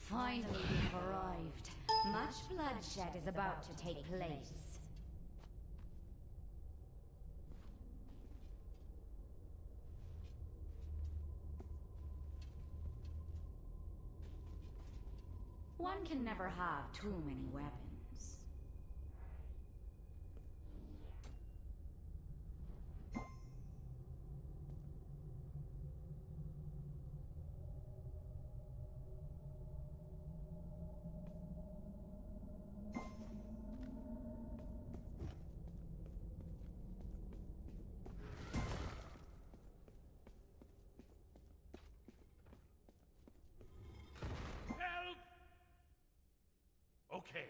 Finally, we've arrived. Much bloodshed is about to take place. One can never have too many weapons. Okay.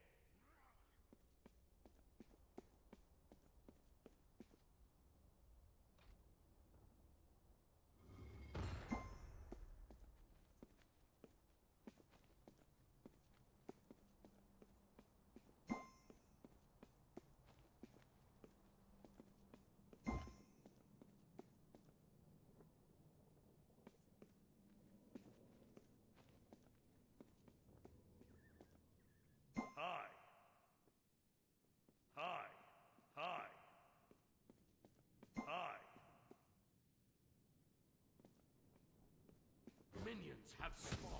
Hi. Hi. Hi. Hi. Minions have spawned.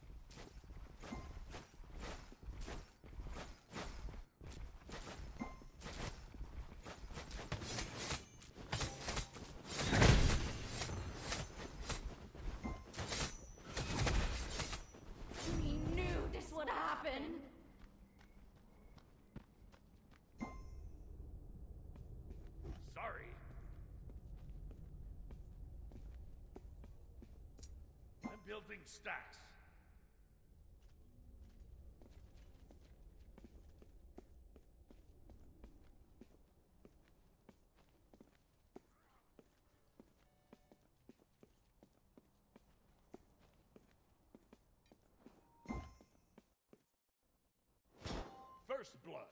We knew this would happen! Sorry. I'm building stacks. First blood.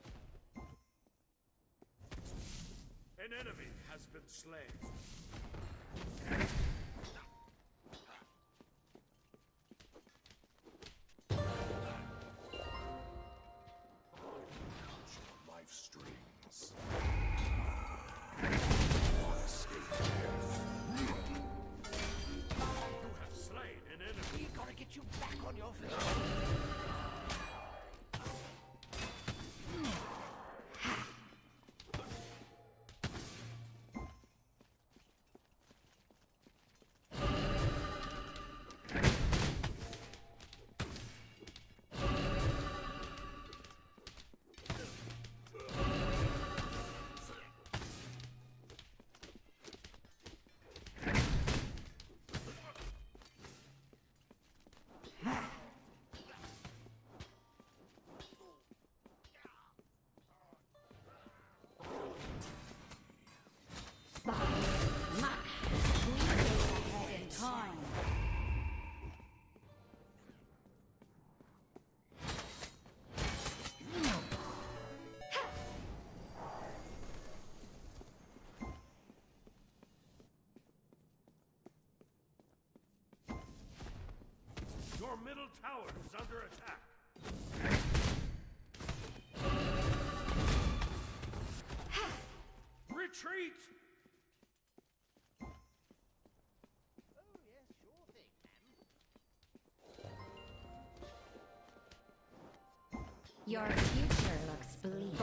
An enemy has been slain. Life strings. You have slain an enemy. We gotta get you back on your feet. Your middle tower is under attack. Retreat! Oh, yes, sure thing, ma'am. Your future looks bleak.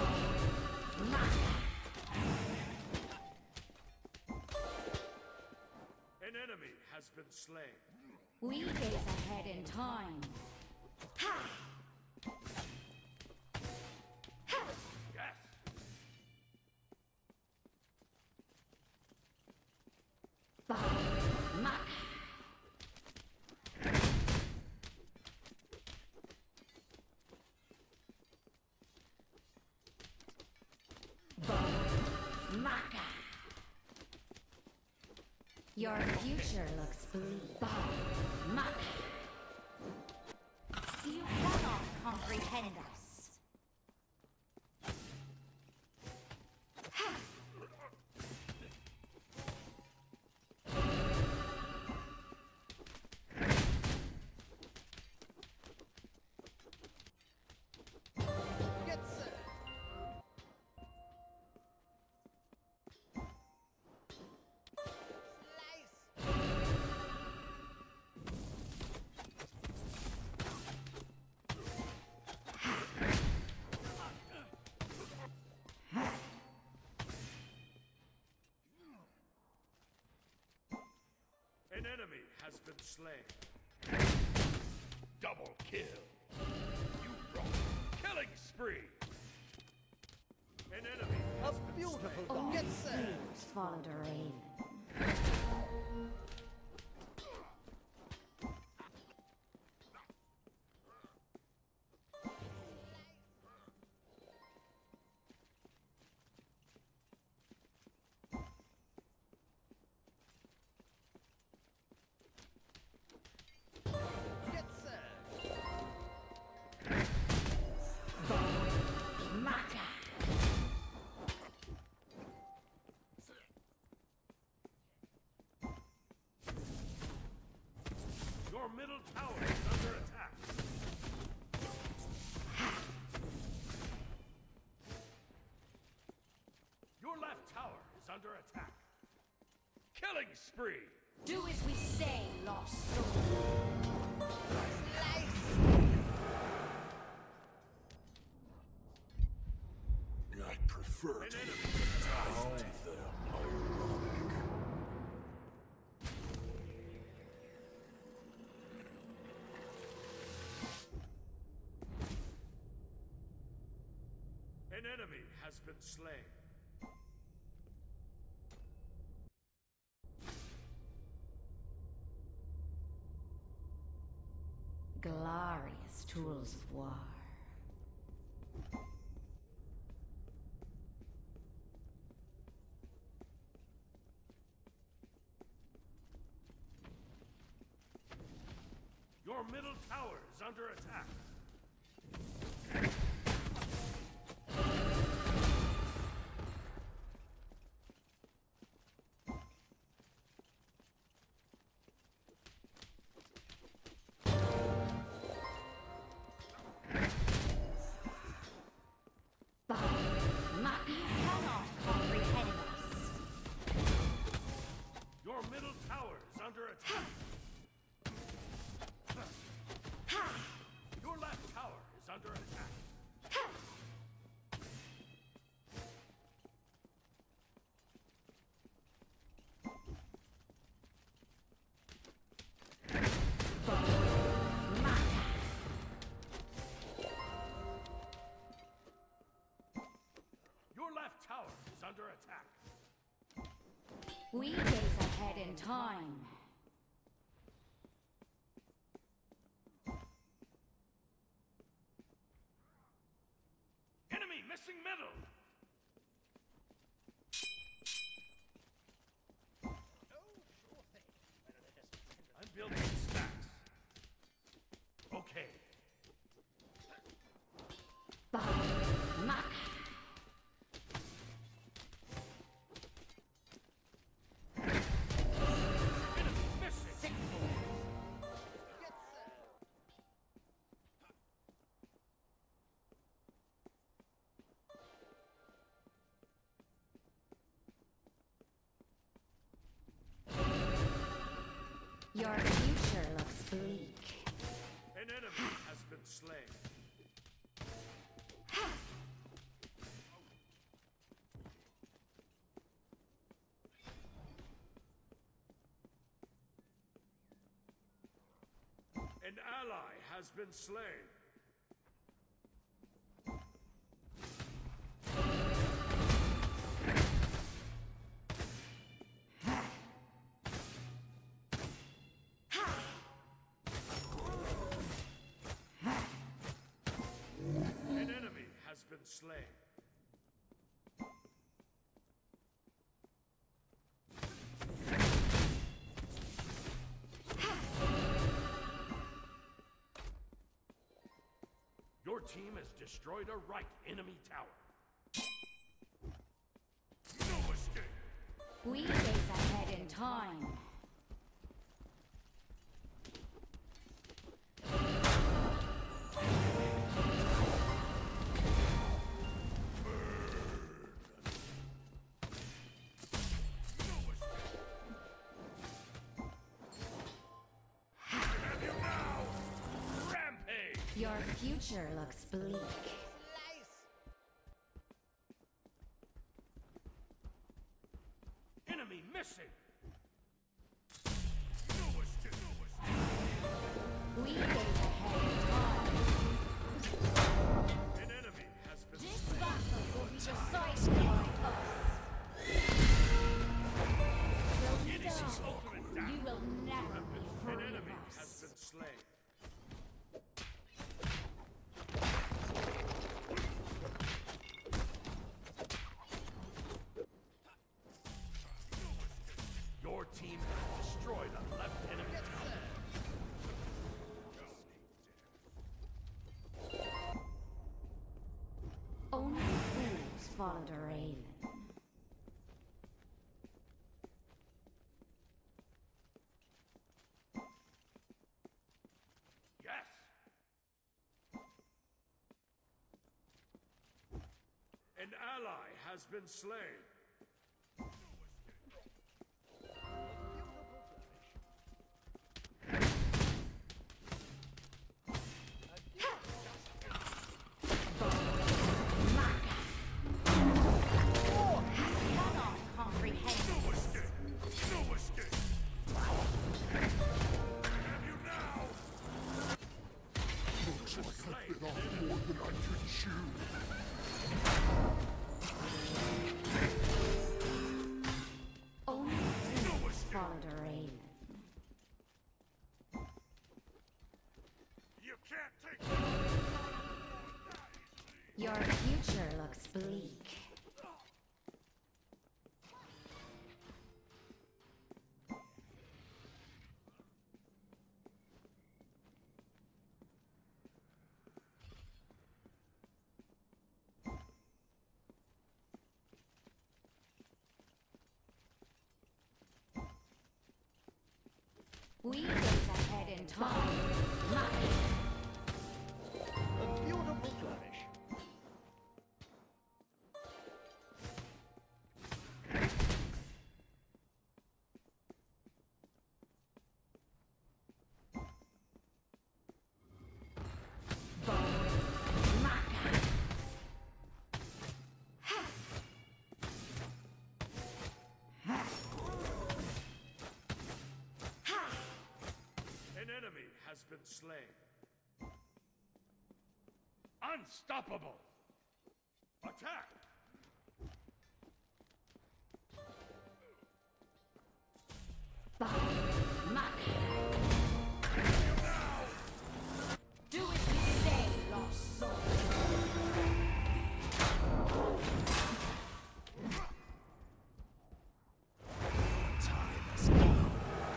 An enemy has been slain. We gaze ahead in time. Ha! Yes. Your future looks bleak. You cannot comprehend us. enemy has been slain. Double kill. You rock. Killing spree. An enemy A has been beautiful slain. dog. Only Yes, sir. fools follow the raven. Yes, sir. Maka! Your middle tower is under attack. Your left tower is under attack. Killing spree. Do as we say, lost soul. I'd prefer An to enemy find them ironic. An enemy has been slain. Glorious tools of war. Your middle tower is under attack. Maka cannot comprehend us. Your middle tower is under attack. Your left tower is under attack. Your left tower is under attack. We gaze ahead in time. Enemy missing middle. Oh, sure thing. Better let us consider. I'm building stacks. Okay. Maka! Enemy missing. Yes, sir. Your future looks bleak. An enemy has been slain. An ally has been slain. An enemy has been slain. Your team has destroyed a right enemy tower. No escape! We gaze ahead in time. Have you now! Rampage! Your future looks bleak. Slice. Enemy missing! No We gaze ahead in time. An enemy has been This slain. battle will be decided by us. It is his ultimate down. You will never be An free of enemy has us. been slain. Your team has destroyed a left enemy tower. Only fools followed a raven. Yes. An ally has been slain. Cannot comprehend. No escape! No escape! Have you now? Looks like I've been off more than I can chew. Only fools followed a raven. You can't take it! Your future looks bleak. We gaze ahead in time. A beautiful flourish. An enemy has been slain. Unstoppable! Attack! Do as we say, lost soul. Time has come.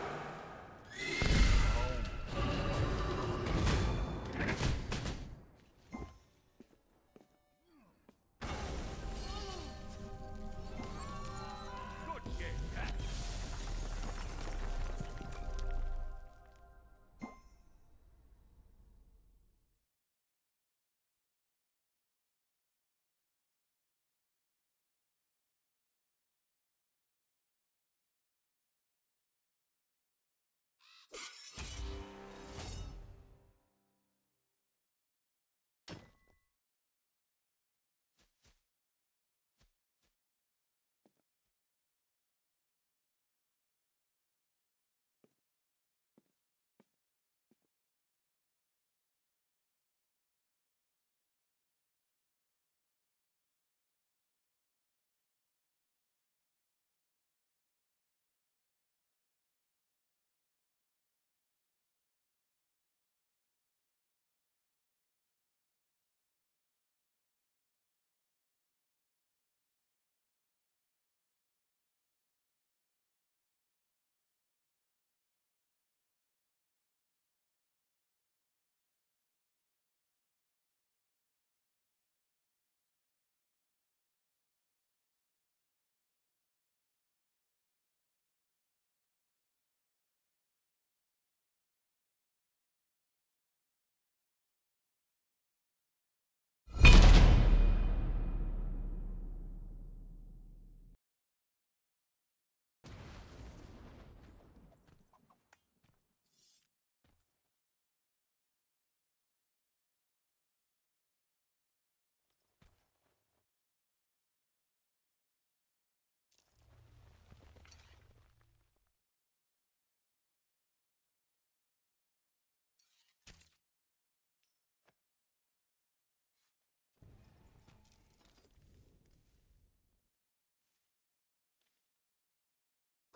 Good game, Pat.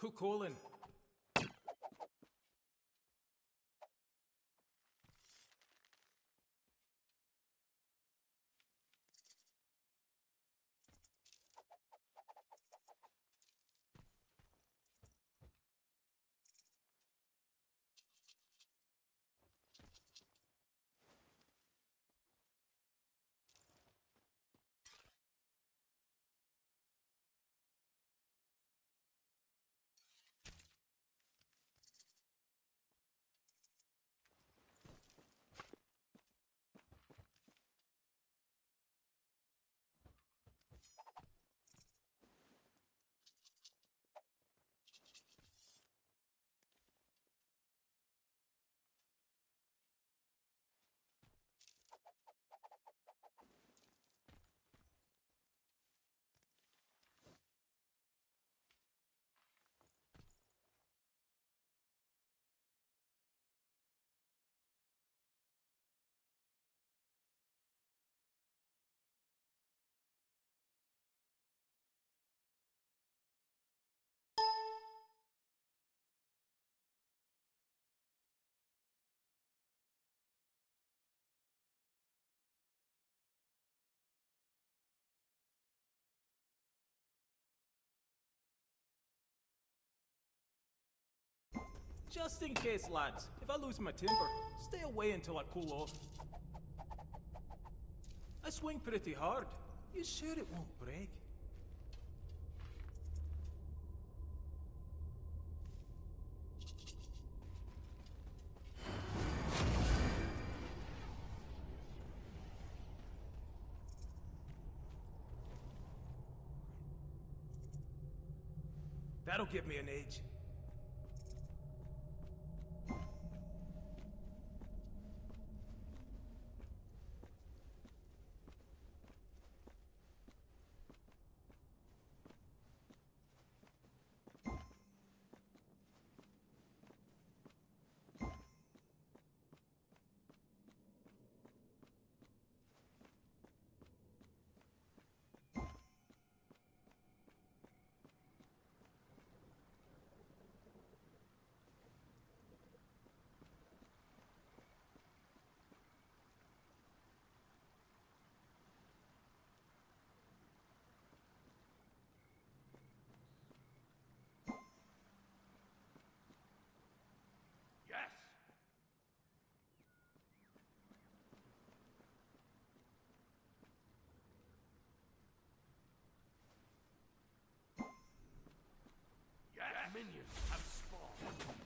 Who calling? Just in case, lads. If I lose my temper, stay away until I cool off. I swing pretty hard. You sure it won't break? That'll give me an edge. Yes! Yes! Minions have spawned.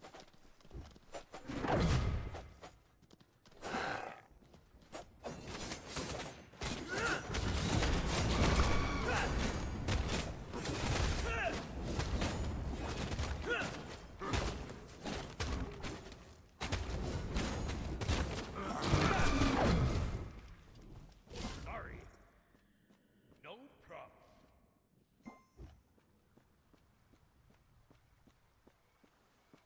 Sorry. No problem.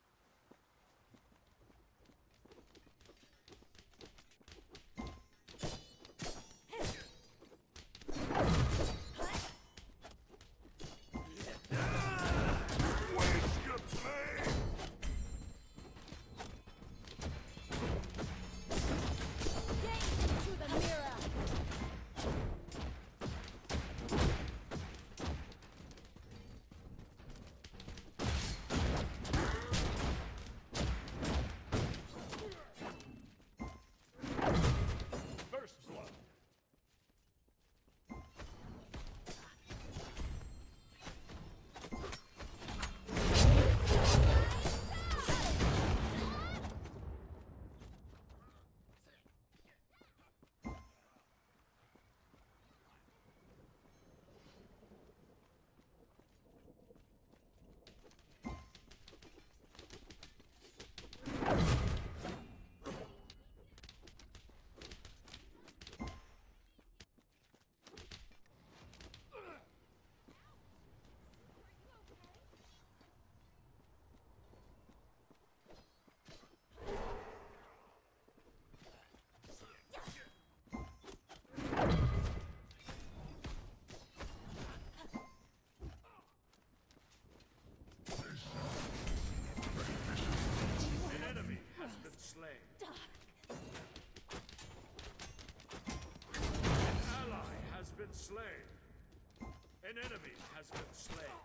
slain. An enemy has been slain.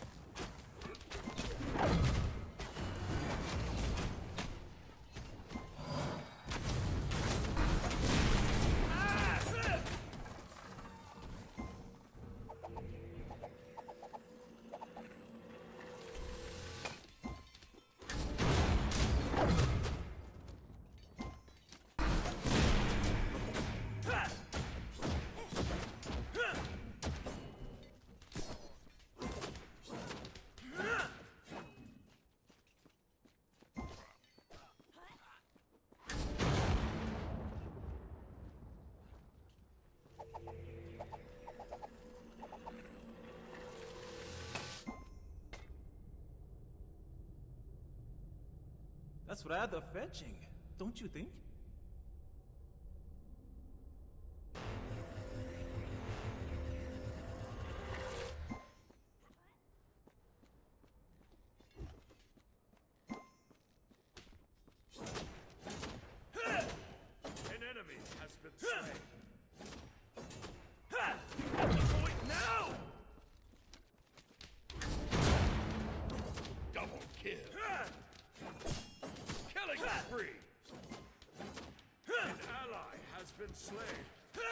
That's rather fetching, don't you think? An enemy has been slain. At the point now! Double kill. Killing spree. An ally has been slain.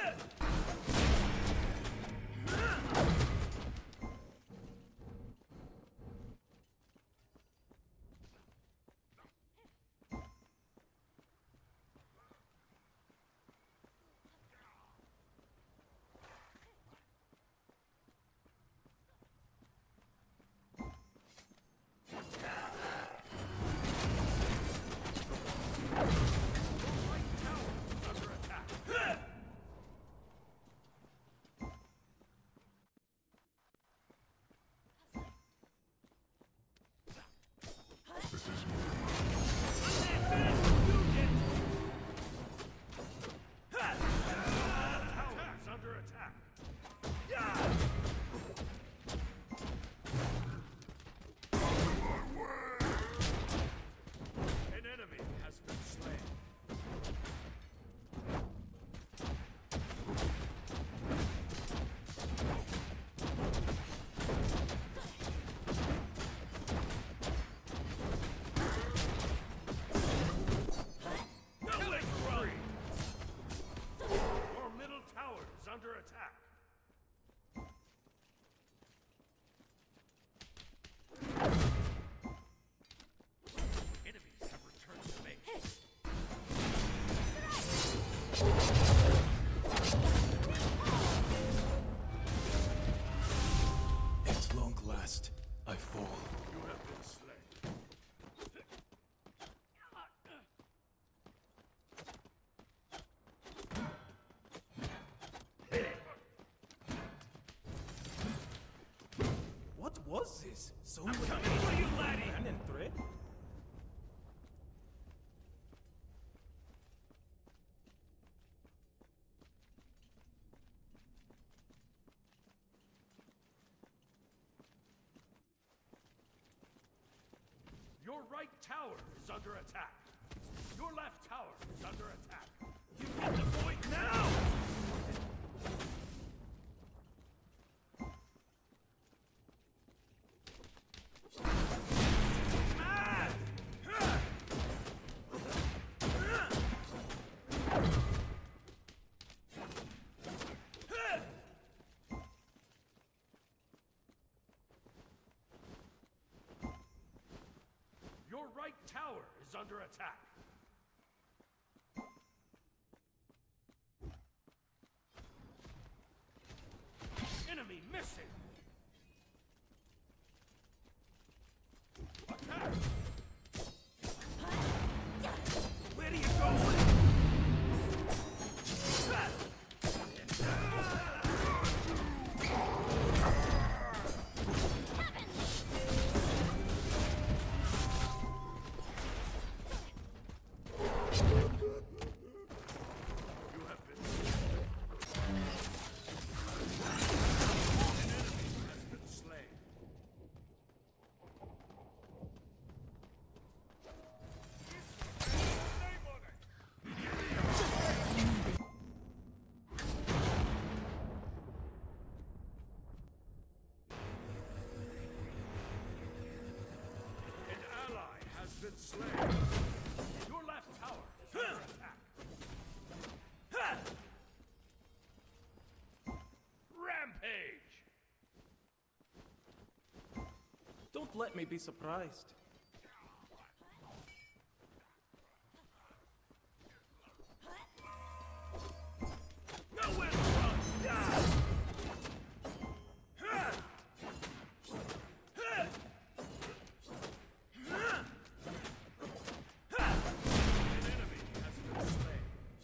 Under attack. Enemies have returned to base. At long last, I fall. You have been slain. What was this? So I'm coming for you, laddie! hand and thread? Your right tower is under attack. Your left tower is under attack. You get the point now! Your right tower is under attack. Enemy missing. Attack! Where are you going? You have been. An enemy slain. Your left tower is under attack. Rampage! Don't let me be surprised. Nowhere to run! An enemy has been slain.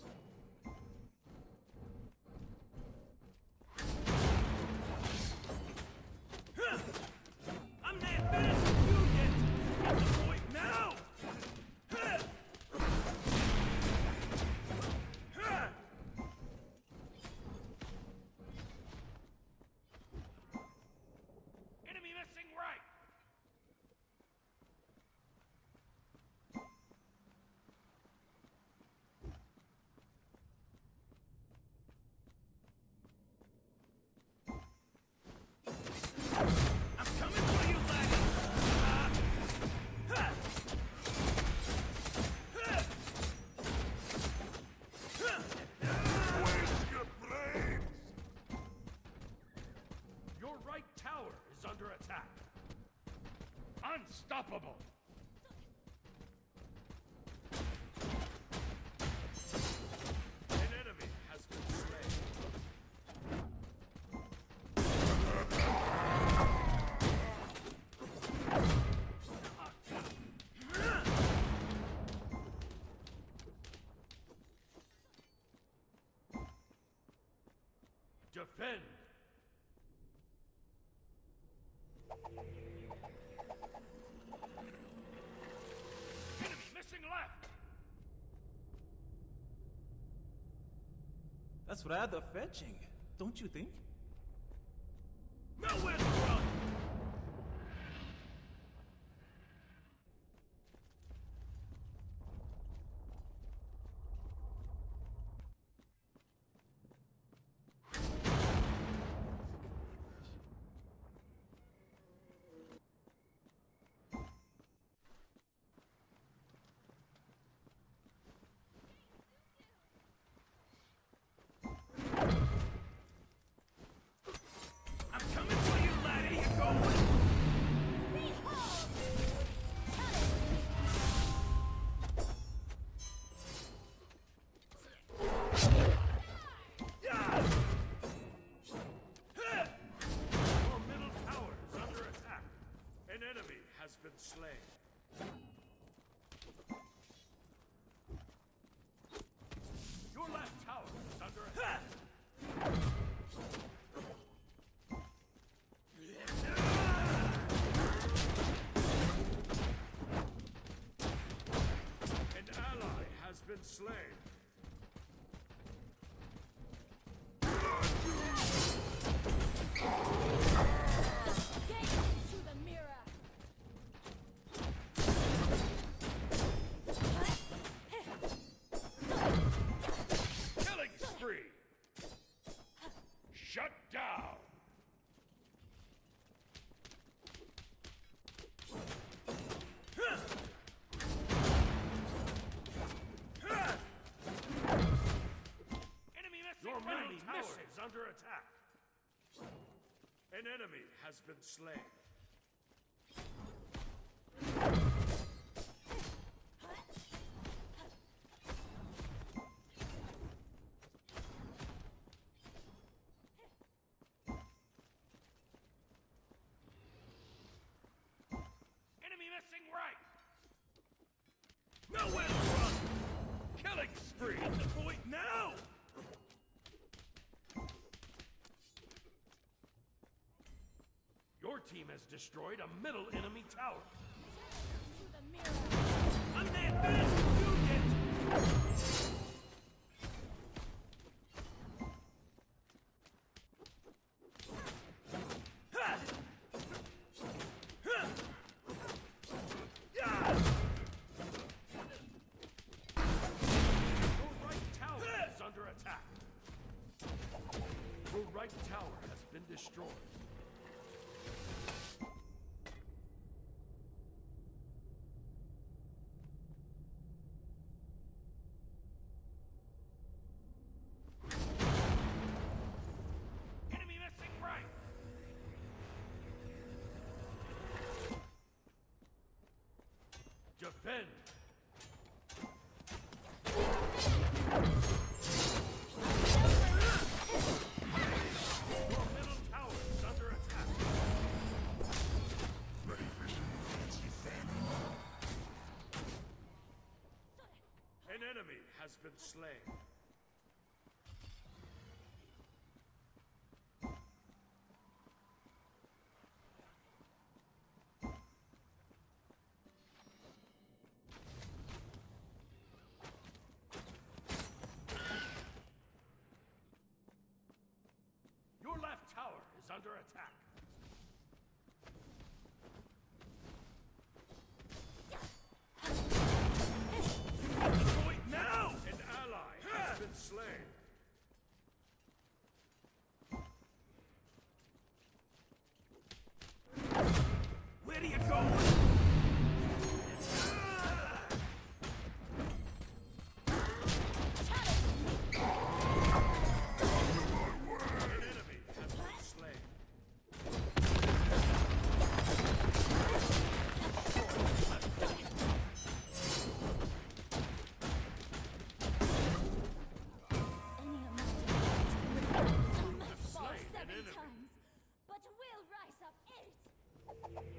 I'm not finished with you yet! Get the point now! Enemy missing right! I'm coming for you, laddie! Where's your brains? Your right tower is under attack. Unstoppable! An enemy has been slain. Defend! Enemy missing left! That's rather fetching, don't you think? Nowhere to run! I'm coming for you, laddie! You're going! Your middle tower is under attack. An enemy has been slain. Your left tower is under attack. An ally has been slain. To the mirror. Killing spree. Shut down. Enemy missing. Your middle tower is under attack. An enemy has been slain. Enemy missing right. Nowhere to run. Killing spree. Get the point now. Your team has destroyed a middle enemy tower. To the mirror. I'm not finished with you yet. Ha! Ha! Yeah! Your right tower is under attack. Your right tower has been destroyed. Bend. Your middle tower is under attack. An enemy has been slain. Your left tower is under attack. Point now! An ally has been slain. Where do you go? An enemy has been slain. Any amount of I might fall slain an 7 enemy. times, but will rise up 8.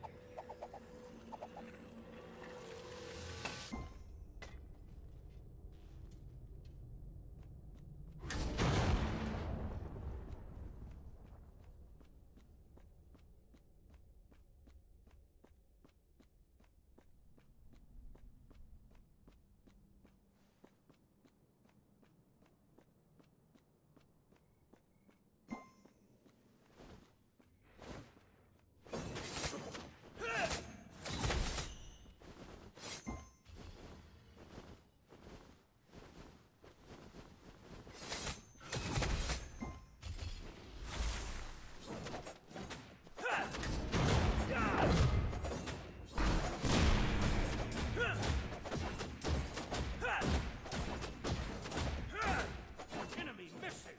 Enemy missing.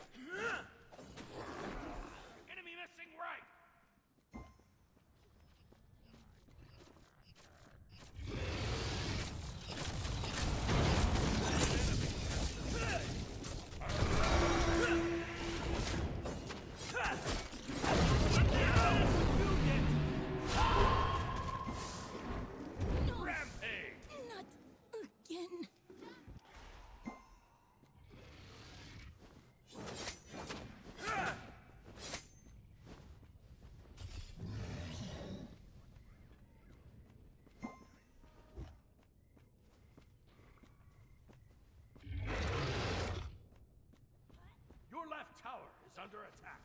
Enemy missing right. Rampage. Not again. Your left tower is under attack.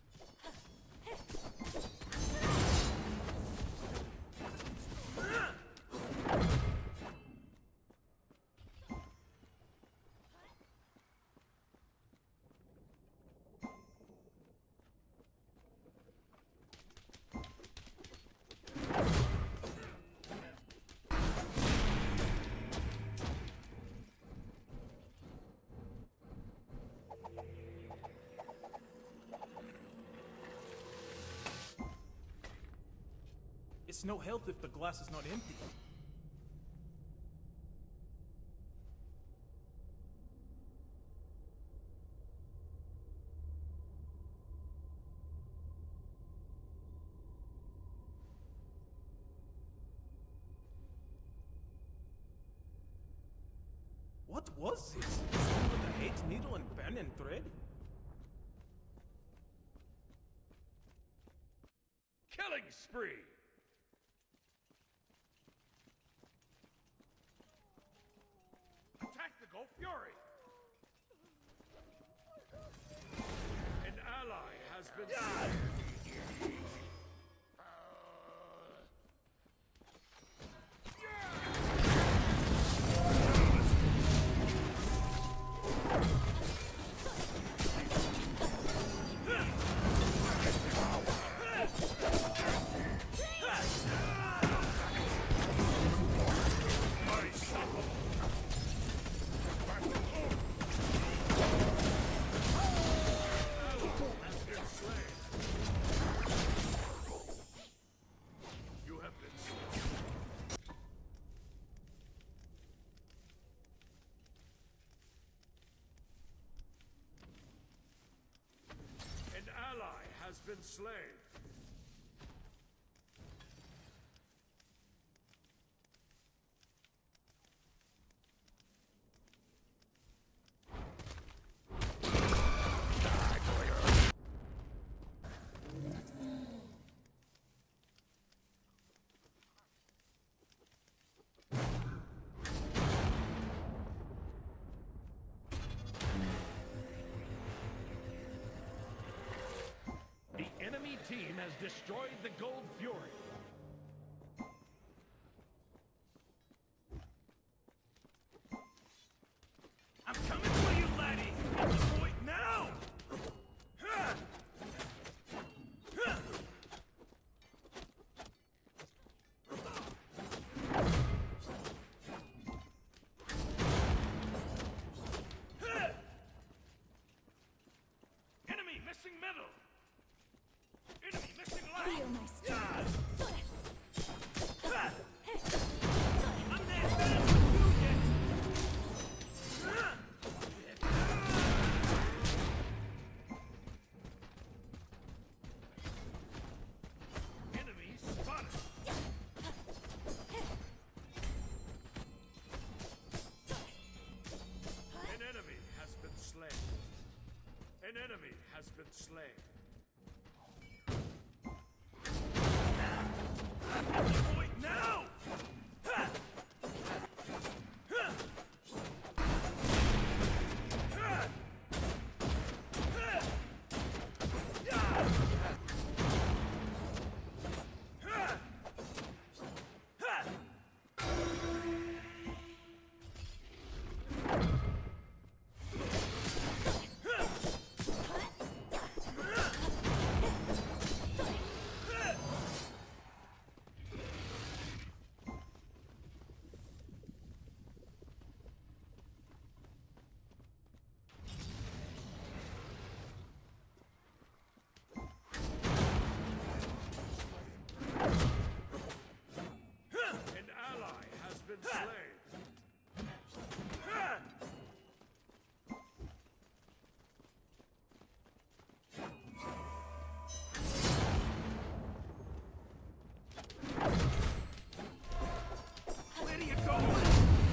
It's no health if the glass is not empty. What was this? Something with a hate needle and pen and thread? Killing spree. Attack the Gulf Fury. An ally has been slain. Has been slain. slain. The enemy team has destroyed the Gold Fury. I'm coming for you, laddie! At the point now! Ha! Ha! Ha! Enemy missing middle! Enemy missing left! Feel my strength. Ha! I'm there fast with you yet! Ha! Enemy spotted! An enemy has been slain. An enemy has been slain. At the point now! Ha! Ha! Ha! Ha! Yeah! Ha! Ha! An ally has been slain. Ha! Where are you going?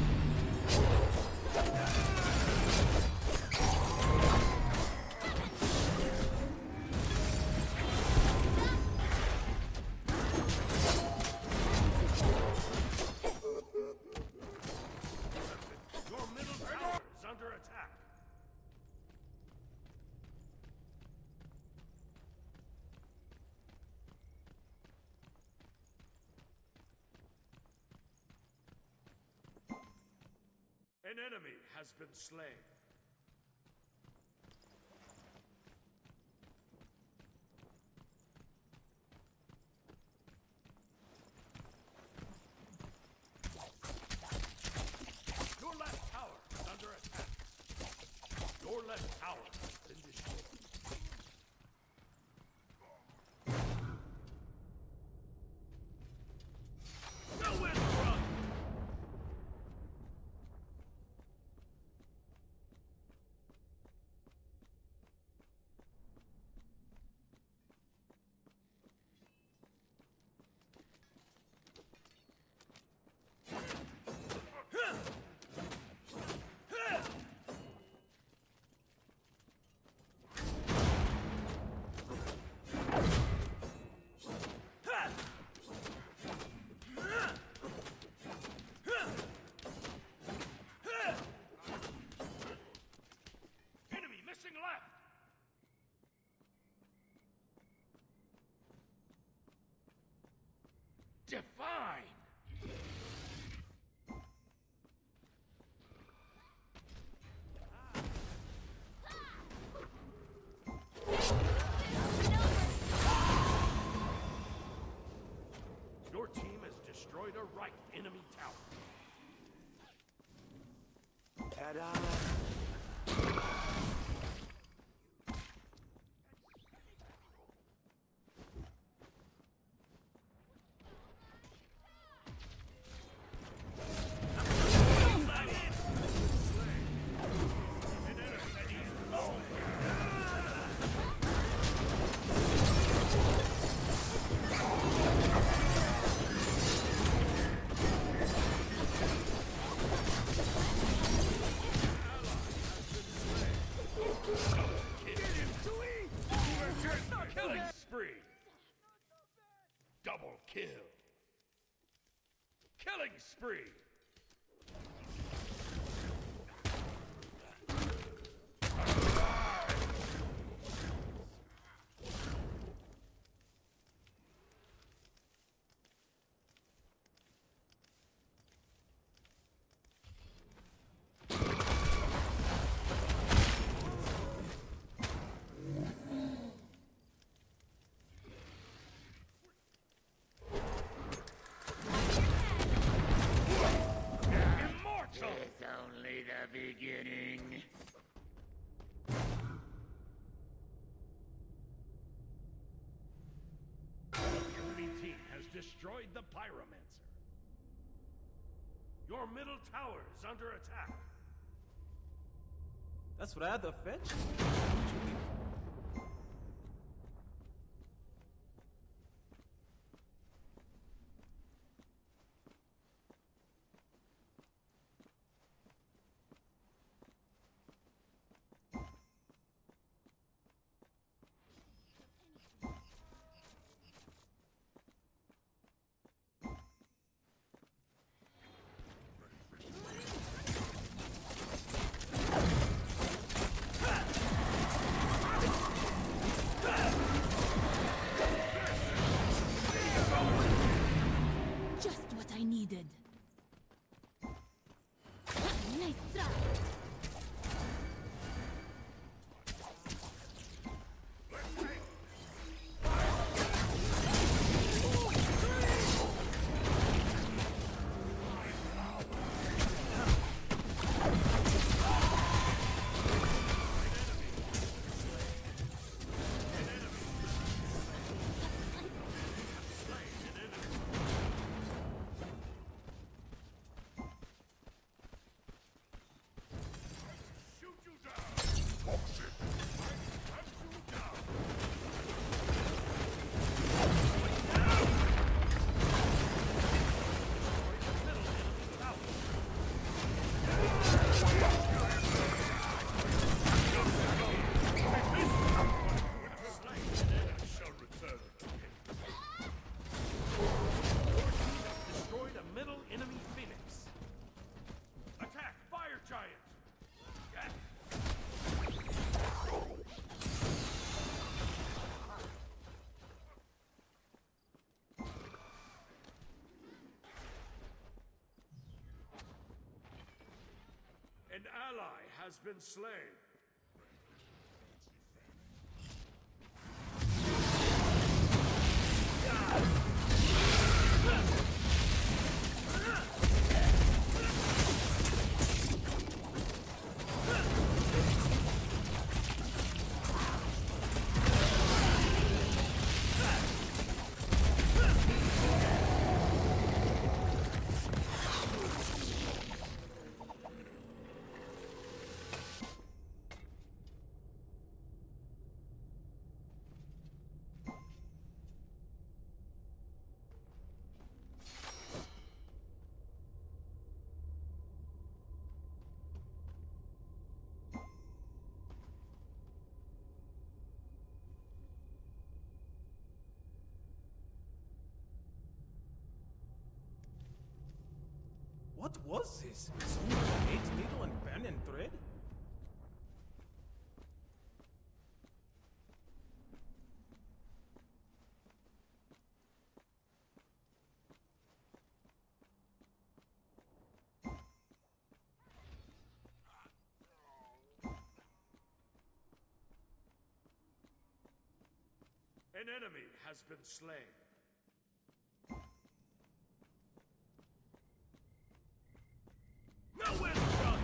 Your middle tower is under attack. An enemy has been slain. Your left tower is under attack. Your left tower has been destroyed. Nowhere to run! Enemy missing left! Define! Your team has destroyed a right enemy tower. An enemy kill. Killing spree. It's only the beginning. The enemy team has destroyed the Pyromancer. Your middle tower is under attack. That's rather fetch. Just what I needed. Nice try. Shoot you down. Toxic. Hunt you down. Shall return. Destroyed a middle enemy Phoenix. Attack, Fire Giant! Yes! An ally has been slain. What was this? Someone hate needle and pen and thread? An enemy has been slain. Nowhere to run!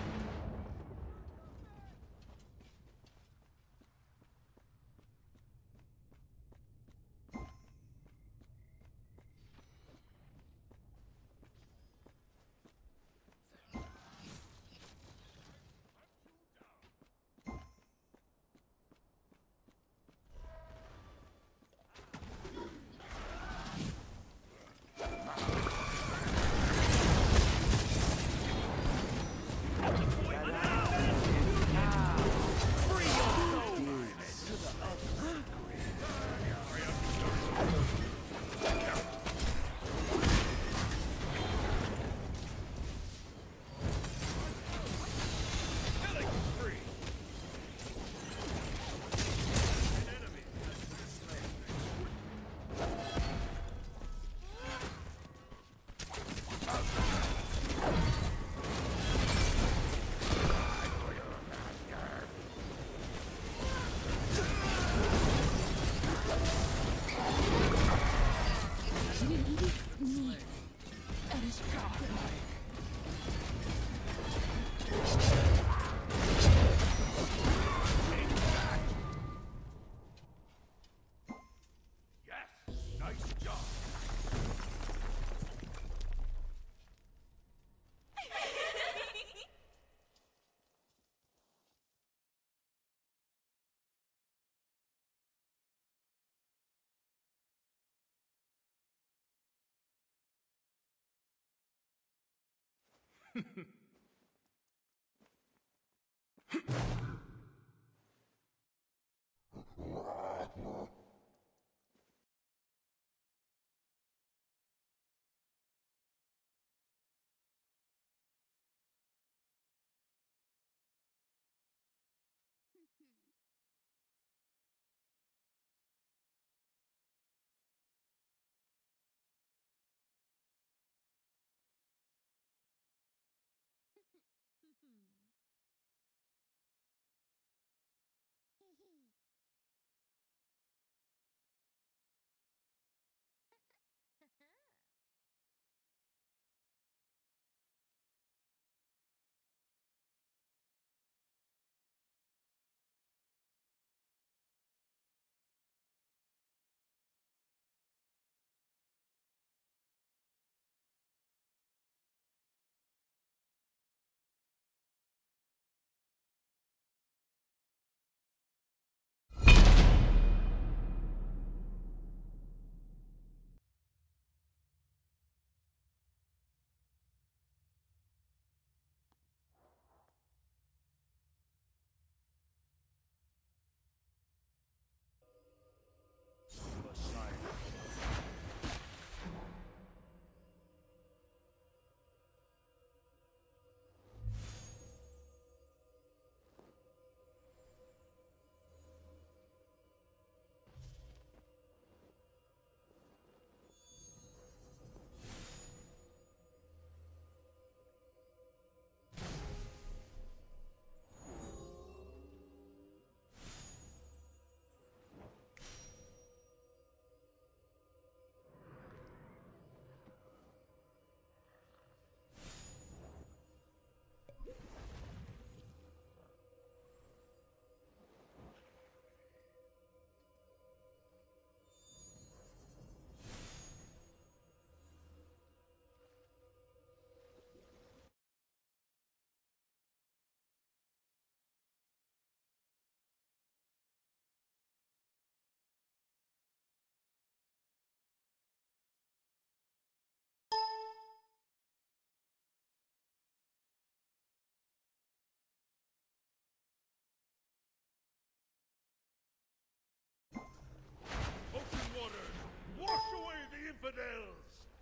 Ocean waters, wash away the infidels!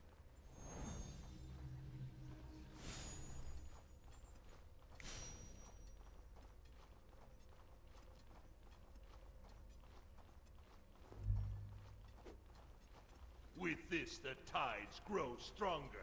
With this, the tides grow stronger.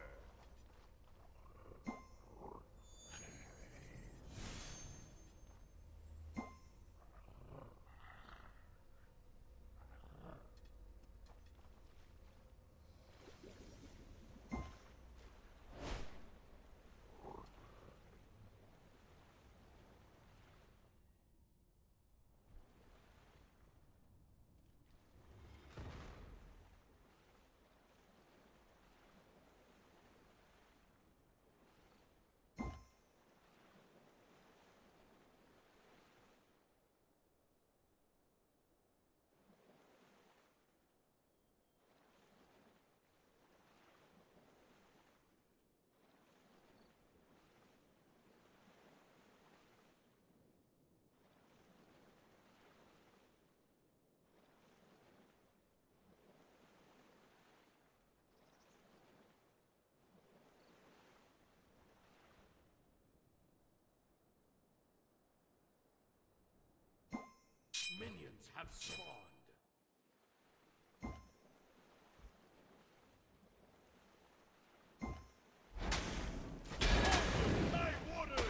Minions have spawned. Night waters!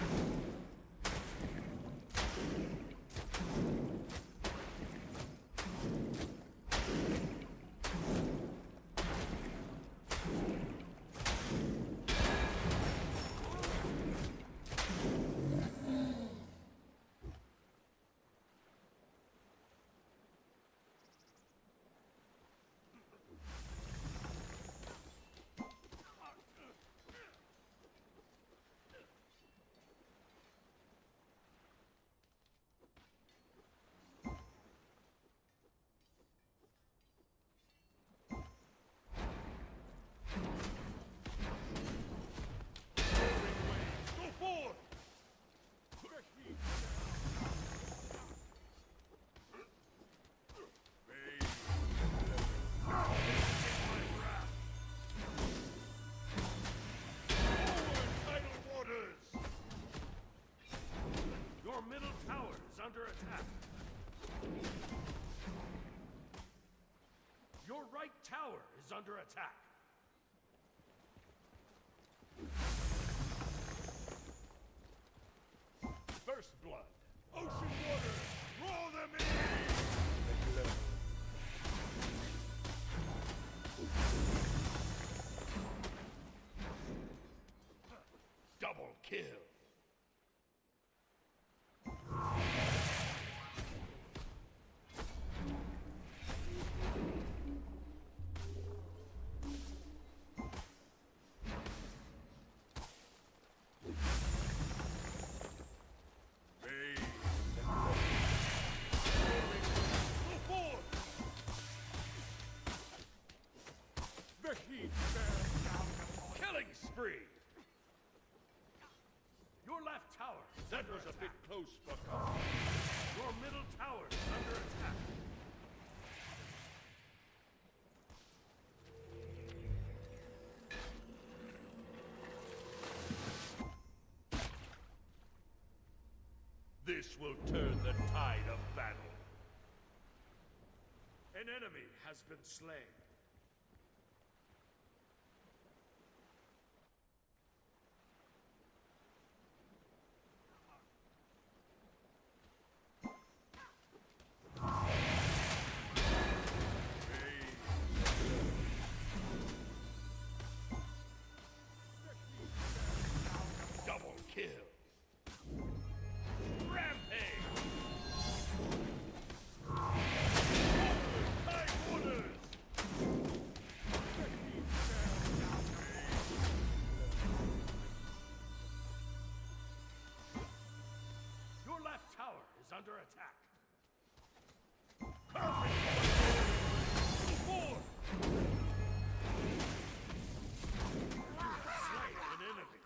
is under attack. First blood. Ocean water. Roll them in. Double kill. Killing spree! Your left tower is That under was a bit attack. close for comfort. Your middle tower is under attack. This will turn the tide of battle. An enemy has been slain. Double kill. Rampage. Tide waters. Your left tower is under attack. More. Slain an enemy.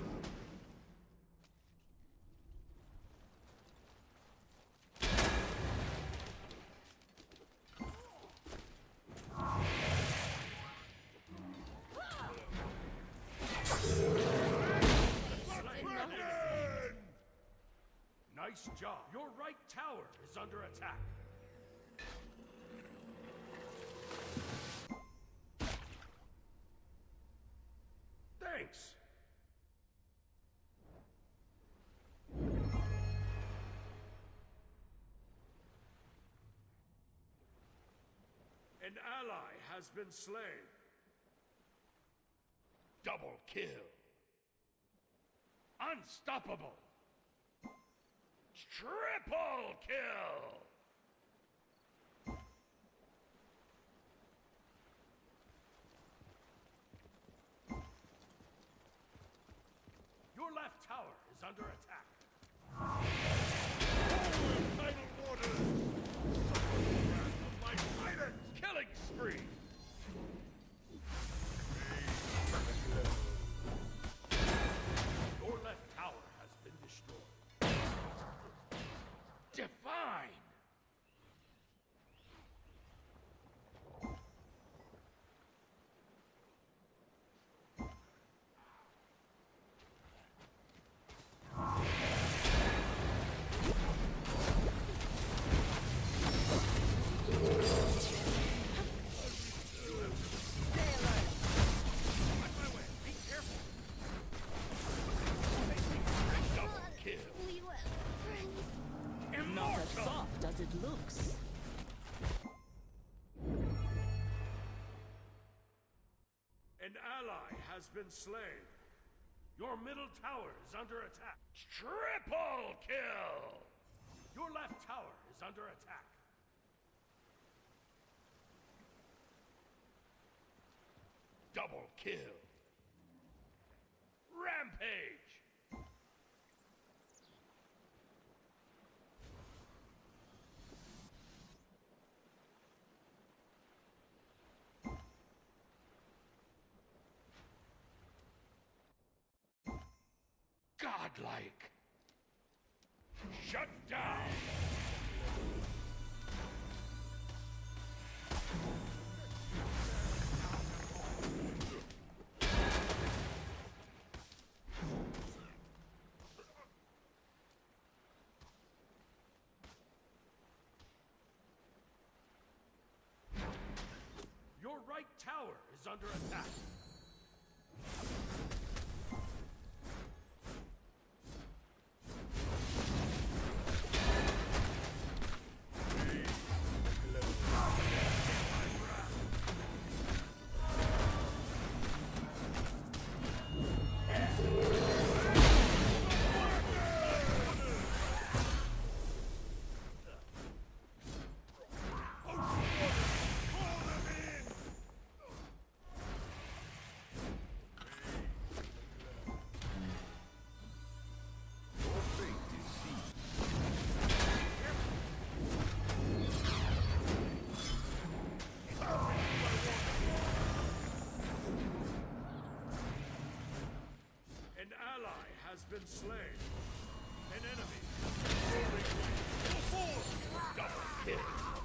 Nice job. Your right tower is under attack. Thanks. An ally has been slain. Double kill. Unstoppable. Triple kill. Your left tower is under attack. Tidal waters. Of my tyrants. Killing spree. Your left tower has been destroyed. Divine. Double kill. We were friends. Not as soft as it looks. An ally has been slain. Your middle tower is under attack. Triple kill. Your left tower is under attack. Double kill. Rampage. Godlike. Shut down. Your right tower under attack. Has been slain. An enemy has been double kill.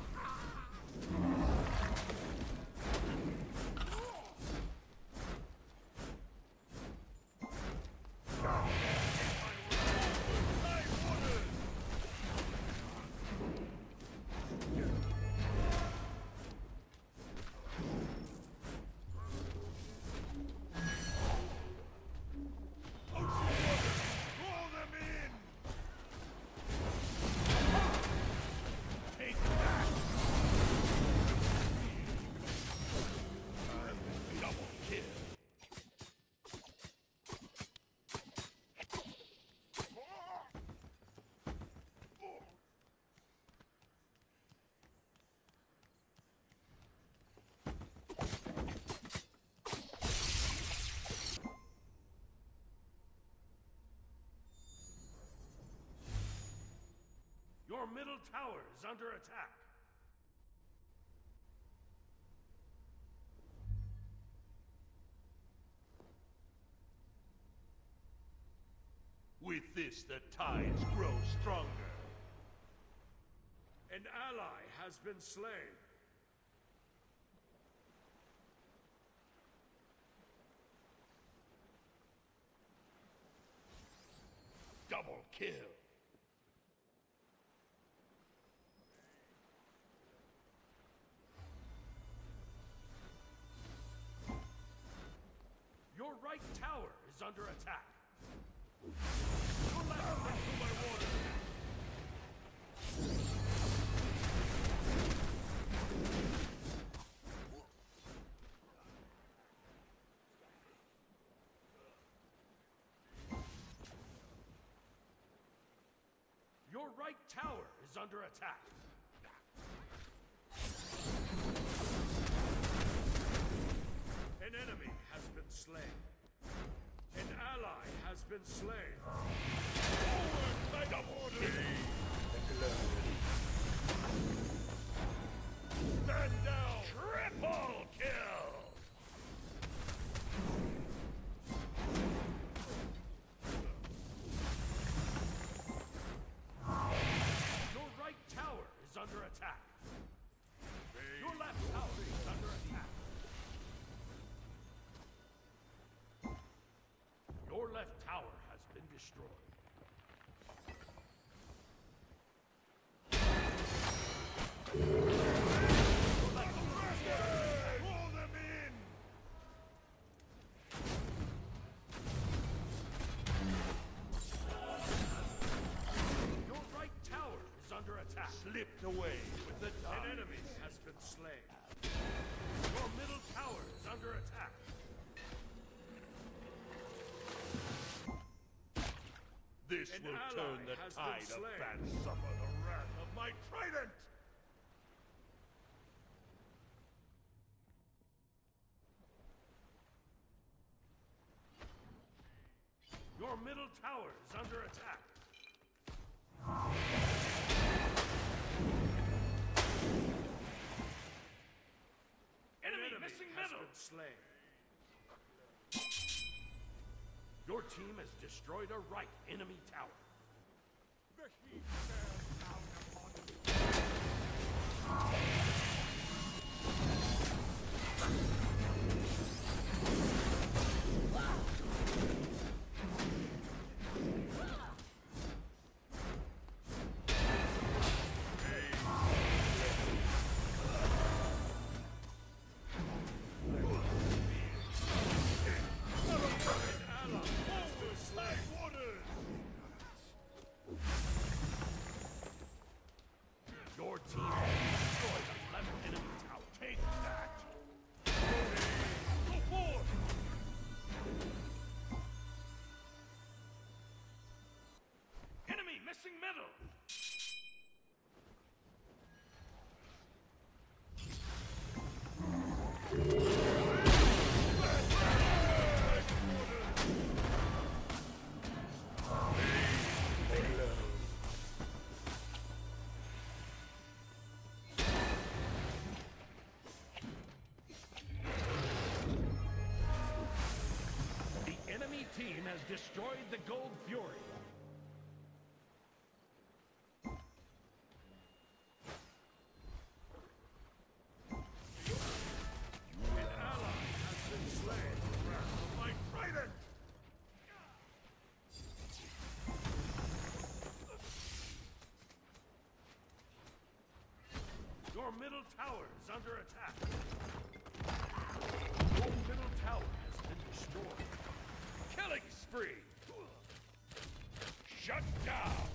Your middle tower is under attack. With this, the tides grow stronger. An ally has been slain. Double kill. Your right tower is under attack. Your left went through my water. Your right tower is under attack. An enemy has been slain. An ally has been slain. Forward, double kill. Stand down. Triple kill. Your right tower is under attack. Your left tower is under attack. Your left tower has been destroyed. Pull them in! Your right tower is under attack. Slipped away with the An tide. enemy has been slain. Your middle tower is under attack. This An will ally turn the has been tide of slain. bad summer, the wrath of my trident! Your middle tower is under attack. Enemy missing has been slain. Your team has destroyed a right enemy tower. The heat bears down upon me. has destroyed the Gold Fury. An ally has been slain. Wrath of my trident! Your middle tower is under attack. Your middle tower has been destroyed. Killing spree! Shut down!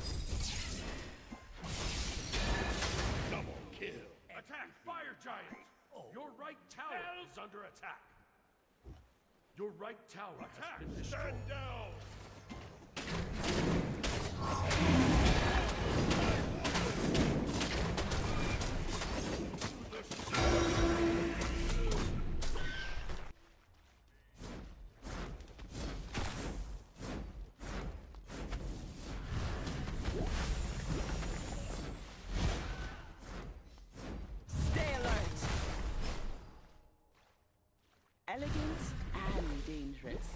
Double kill! Attack, Fire Giant! Your right tower is under attack. Your right tower has been destroyed. Stand down! Stay alert. Elegant and dangerous.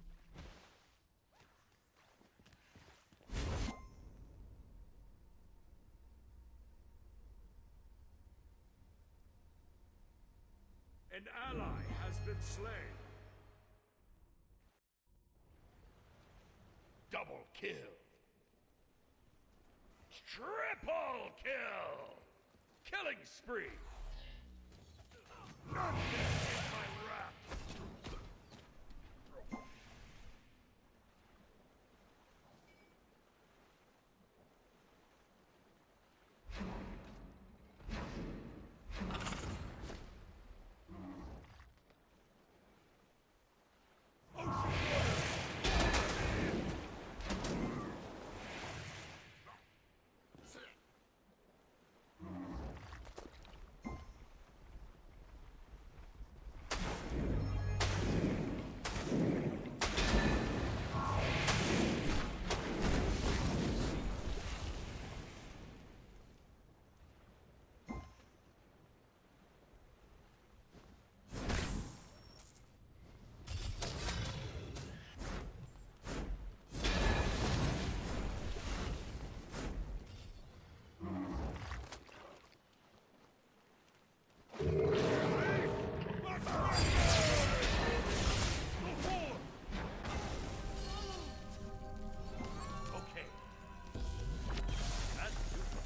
An ally has been slain. Double kill! Triple kill! Killing spree! None can escape my wrath! Okay. That's super.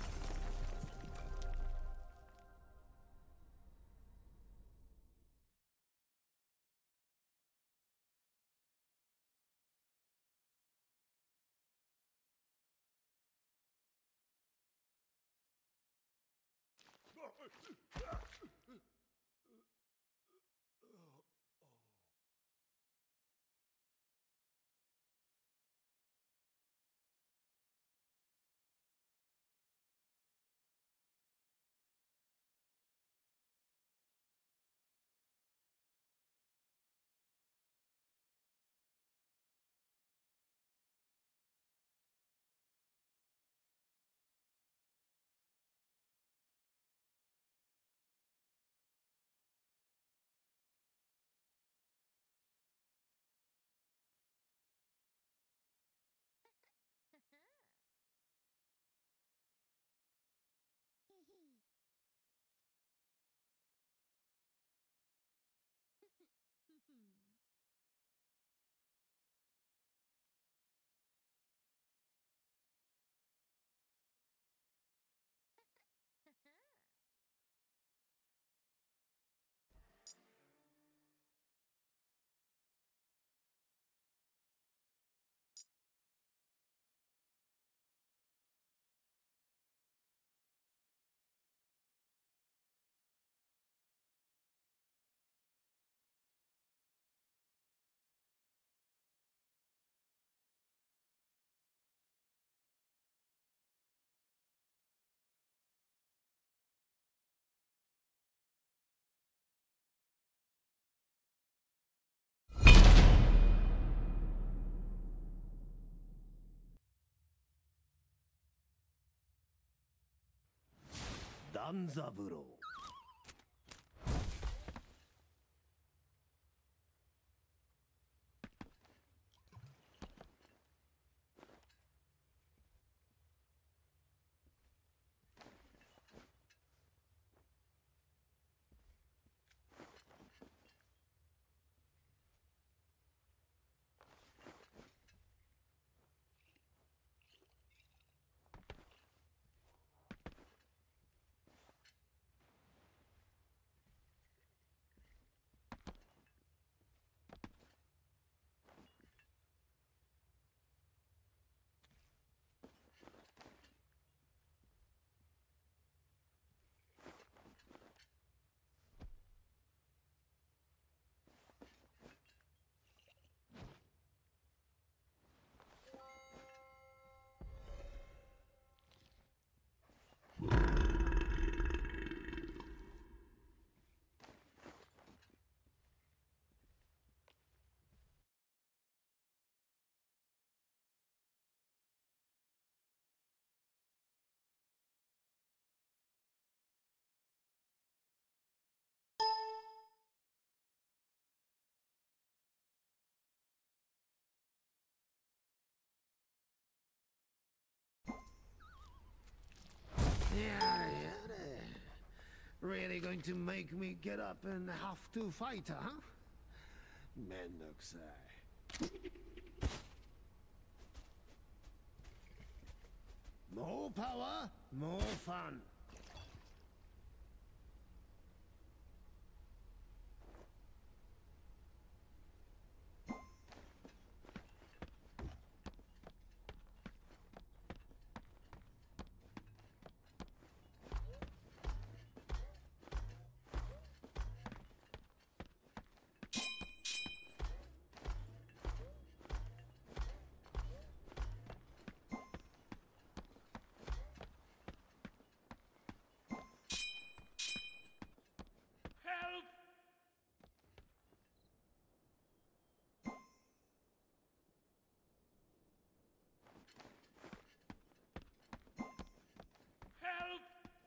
Danzaburo. Really going to make me get up and have to fight, huh? Mendoxai. More power, more fun. Help! Help!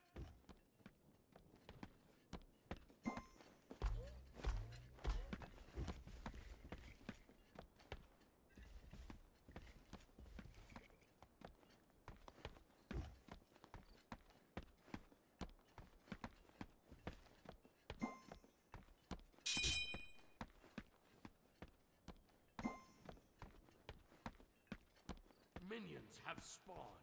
Minions have spawned.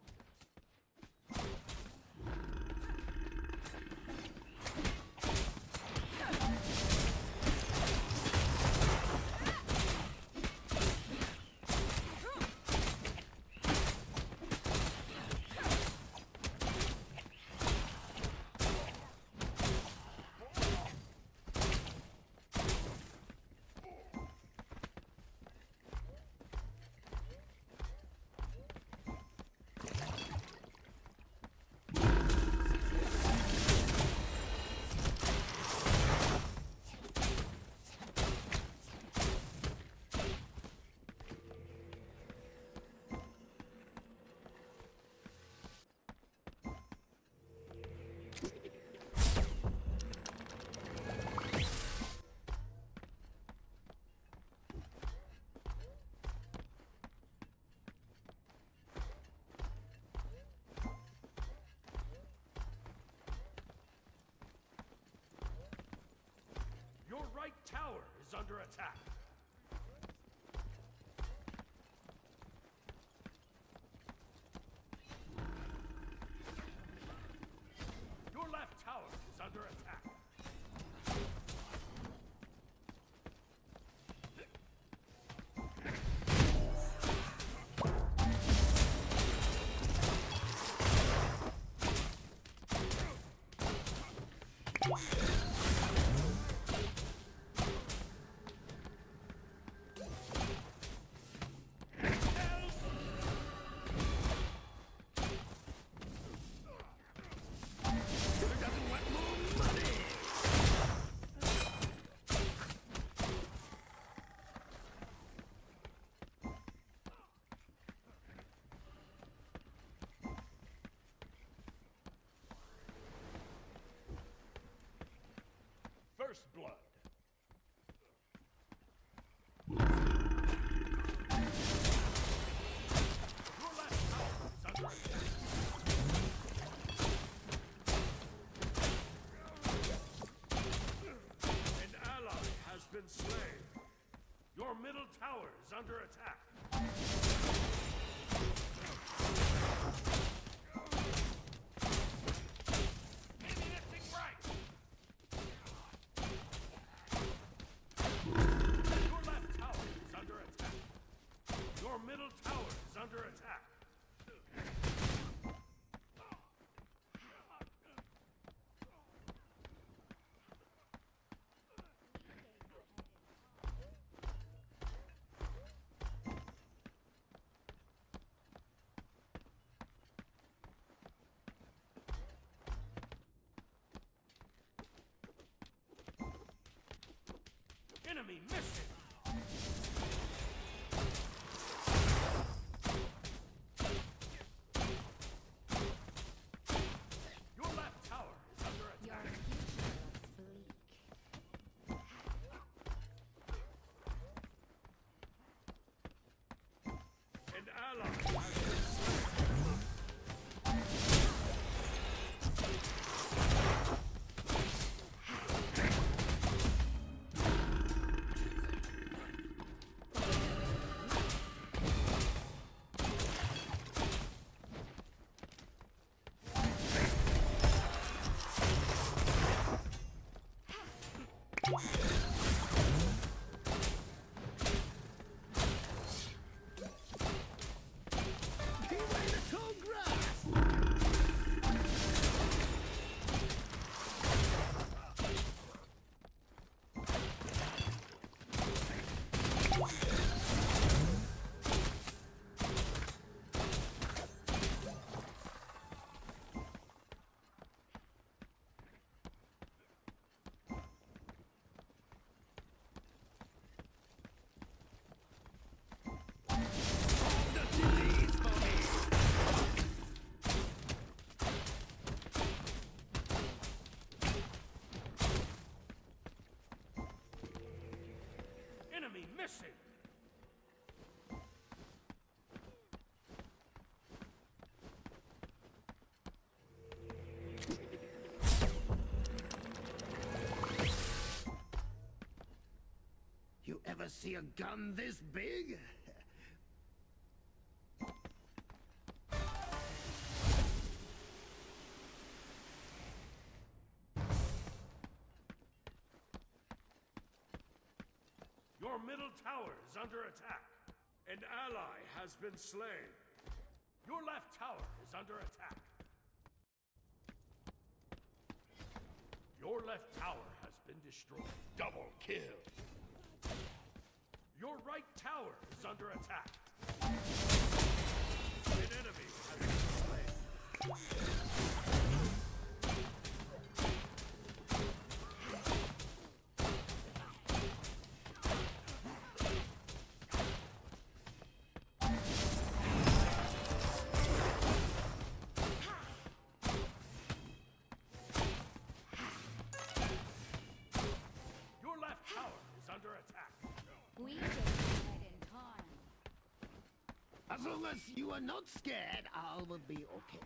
Your right tower is under attack. Your left tower is under attack. First blood. Your left tower is under attack. An ally has been slain. Your middle tower is under attack. Your middle tower is under attack. Enemy missing. An ally has been slain. see a gun this big? Your middle tower is under attack. An ally has been slain. Your left tower is under attack. Your left tower has been destroyed. Double kill. Your right tower is under attack. An enemy has been slain. Your left tower is under attack. We get ahead in time. As long as you are not scared, all will be okay.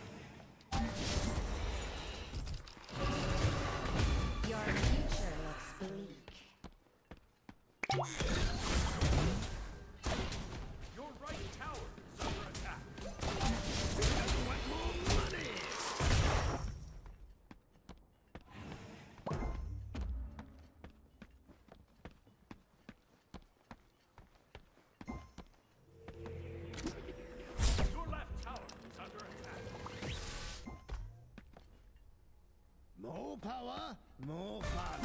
Your future looks bleak. Your right tower is under attack. Want more money? Your left tower is under attack. More power, more fun.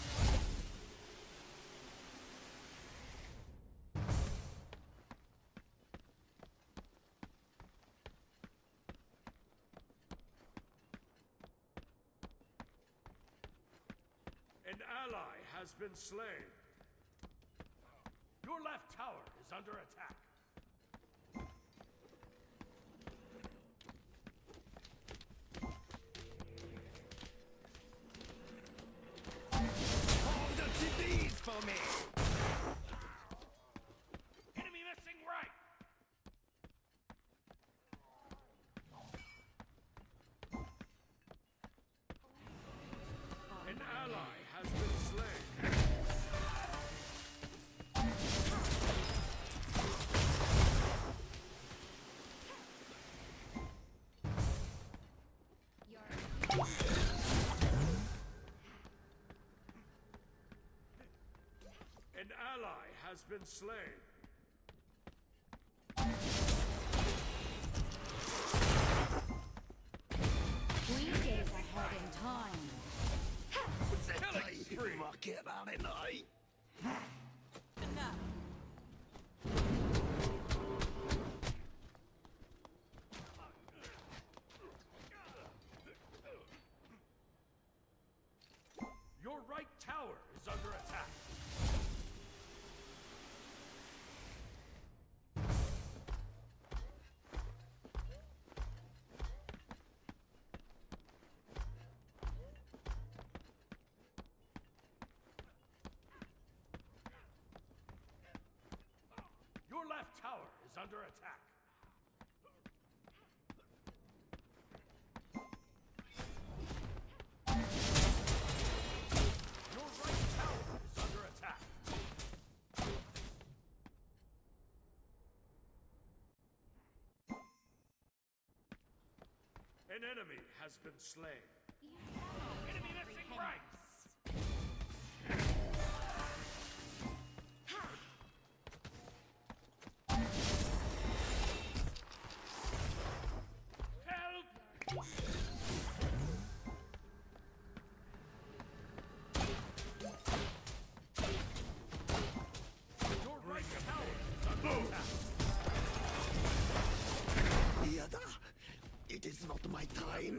An ally has been slain. Your left tower is under attack. Hold the CDs for me. Enemy missing right. An ally has been slain. Your An ally has been slain. we get ahead in time. Killing spree. Get out of night. Your right tower is under attack. Your left tower is under attack. Your right tower is under attack. An enemy has been slain. Enemy missing right. Help! Your right tower is under attack. Yada, it is not my time.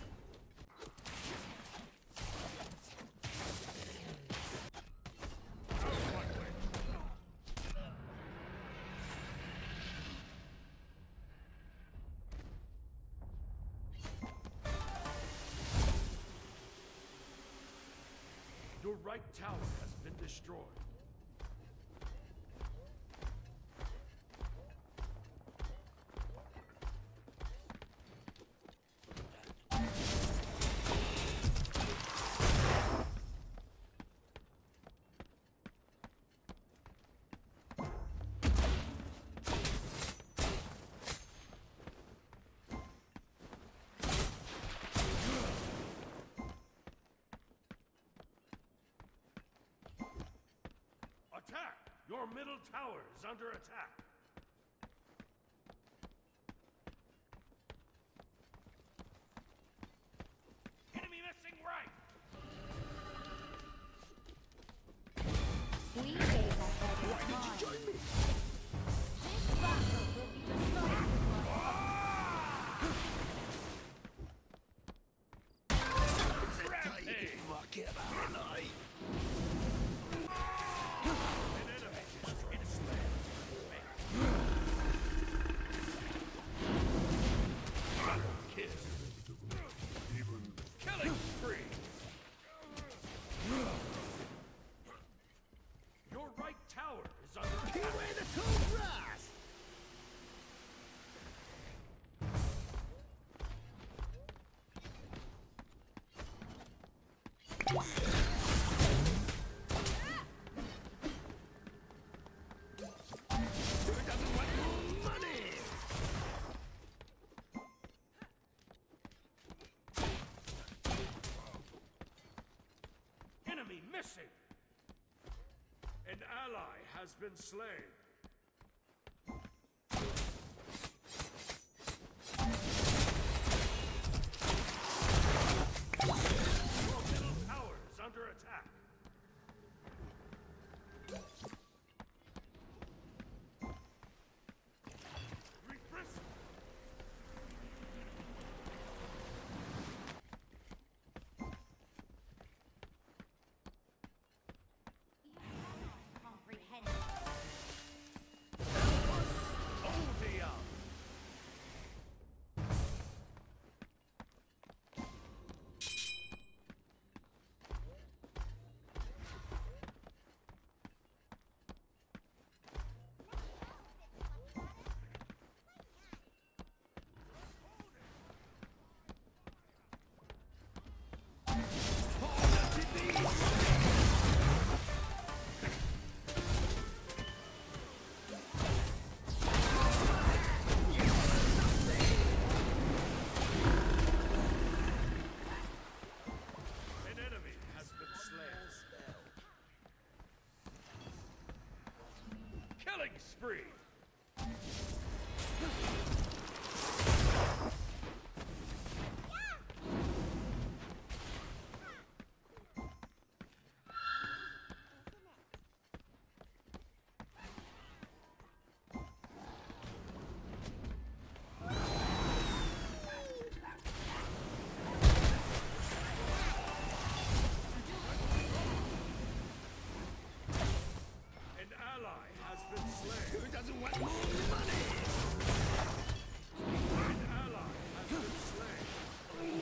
Your right tower has been destroyed. Your middle tower is under attack. Enemy missing right. We gaze ahead in time. Why did you join me? This battle will be decided Killing spree. Your right tower is under attack. Beware the tall grass! Who doesn't want more money? Enemy missing. An ally has been slain. Your middle tower is under attack. Refresh. comprehend. Oldia. An enemy has been slain. Killing spree. An ally has been slain. Who doesn't want more money? An ally has been slain.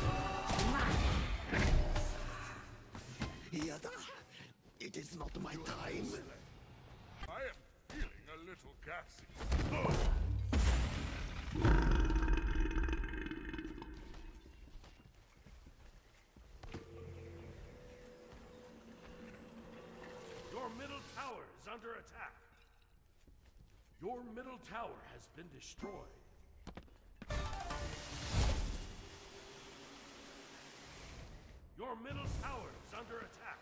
Yada, it is not my time. I am feeling a little gassy. Your middle tower is under attack. Your middle tower has been destroyed. Your middle tower is under attack.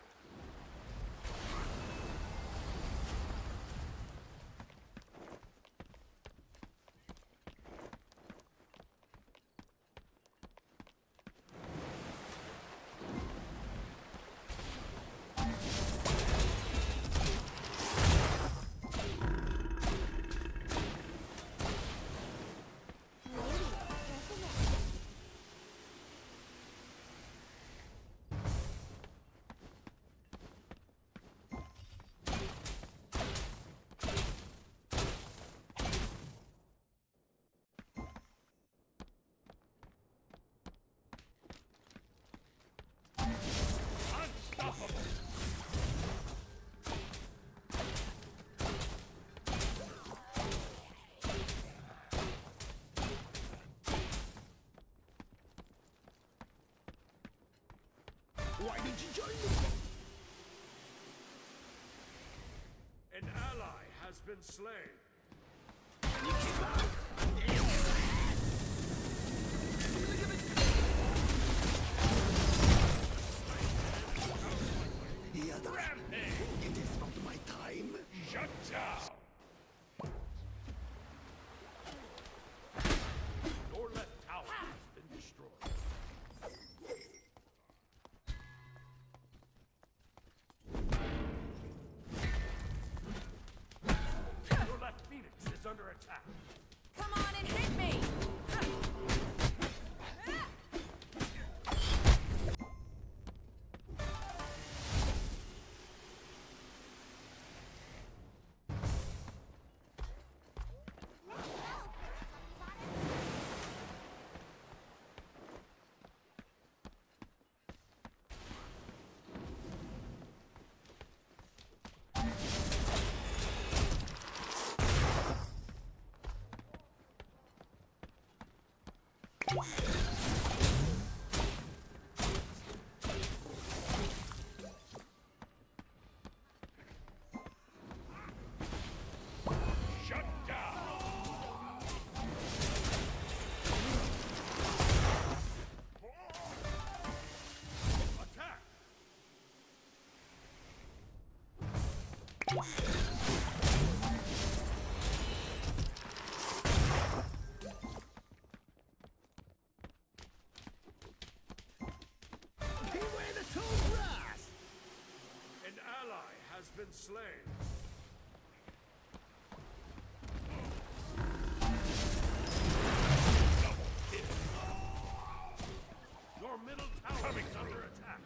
Unstoppable! Why did you join me? An ally has been slain. Yada, it is not my time. Shut attack. Come on and hit me! Shut down. Attack. Beware the tall grass! An ally has been slain. Your middle tower is under attack.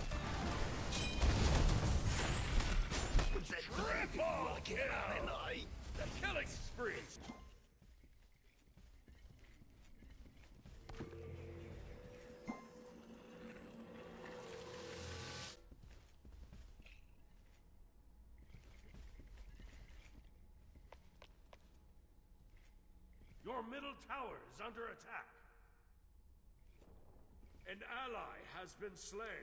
Triple kill! The killing spree! Your middle tower is under attack. An ally has been slain.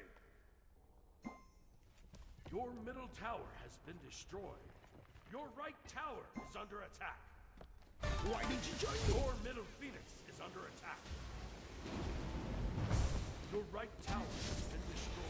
Your middle tower has been destroyed. Your right tower is under attack. Why did you join me? Your middle phoenix is under attack. Your right tower has been destroyed.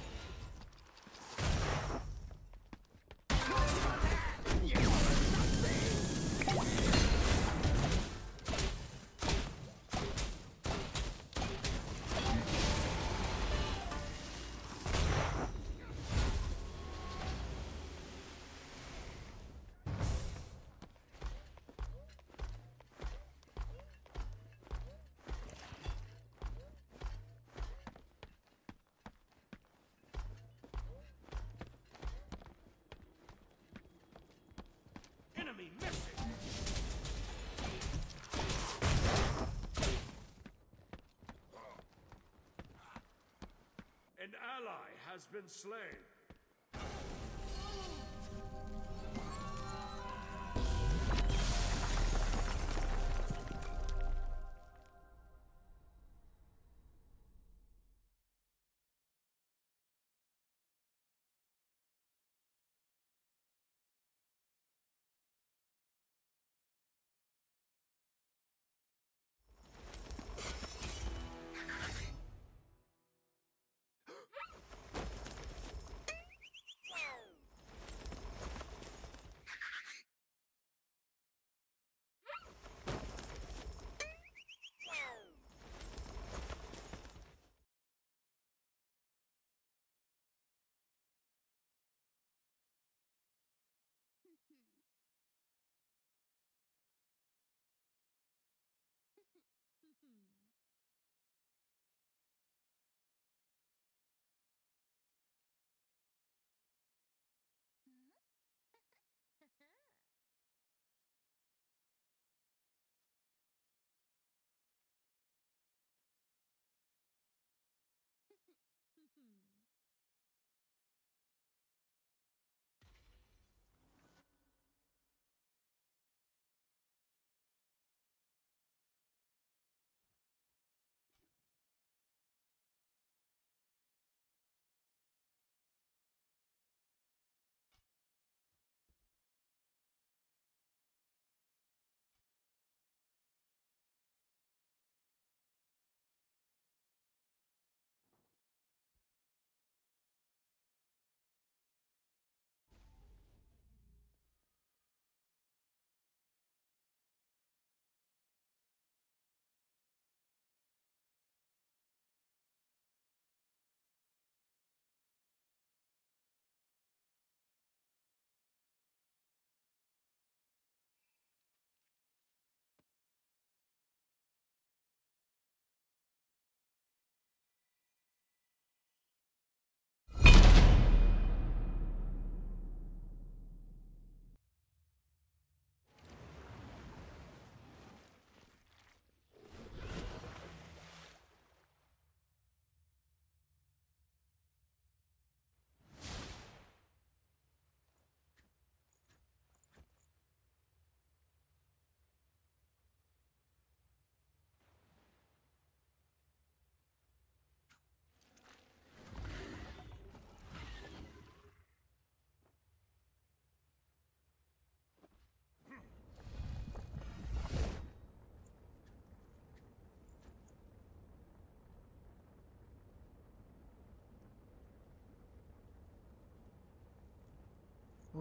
Enemy missing! An ally has been slain.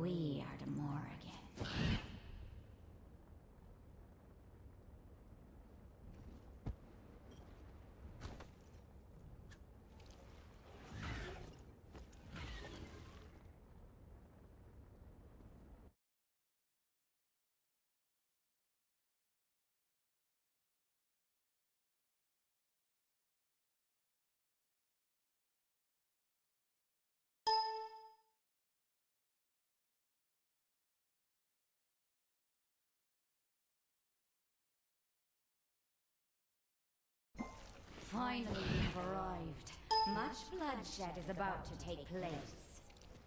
We are the Morrigan. Finally, we have arrived. Much bloodshed is about to take place.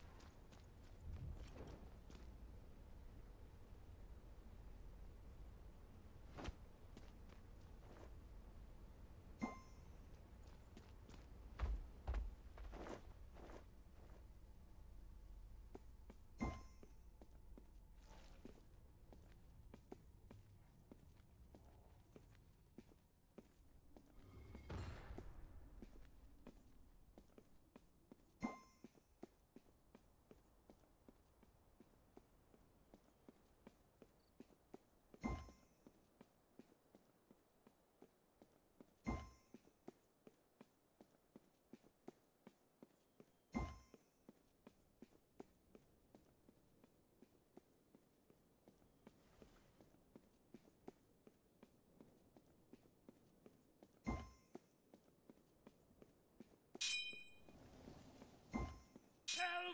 Help!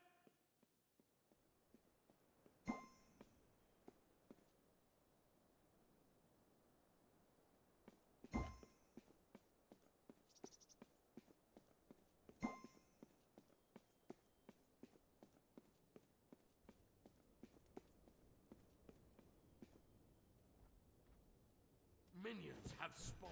Minions have spawned.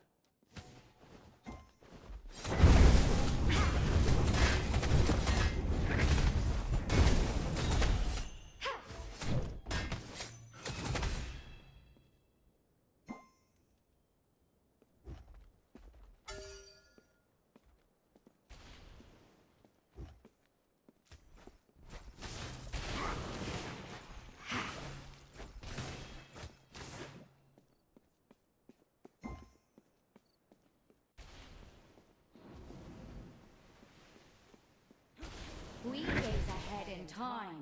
We gaze ahead in time.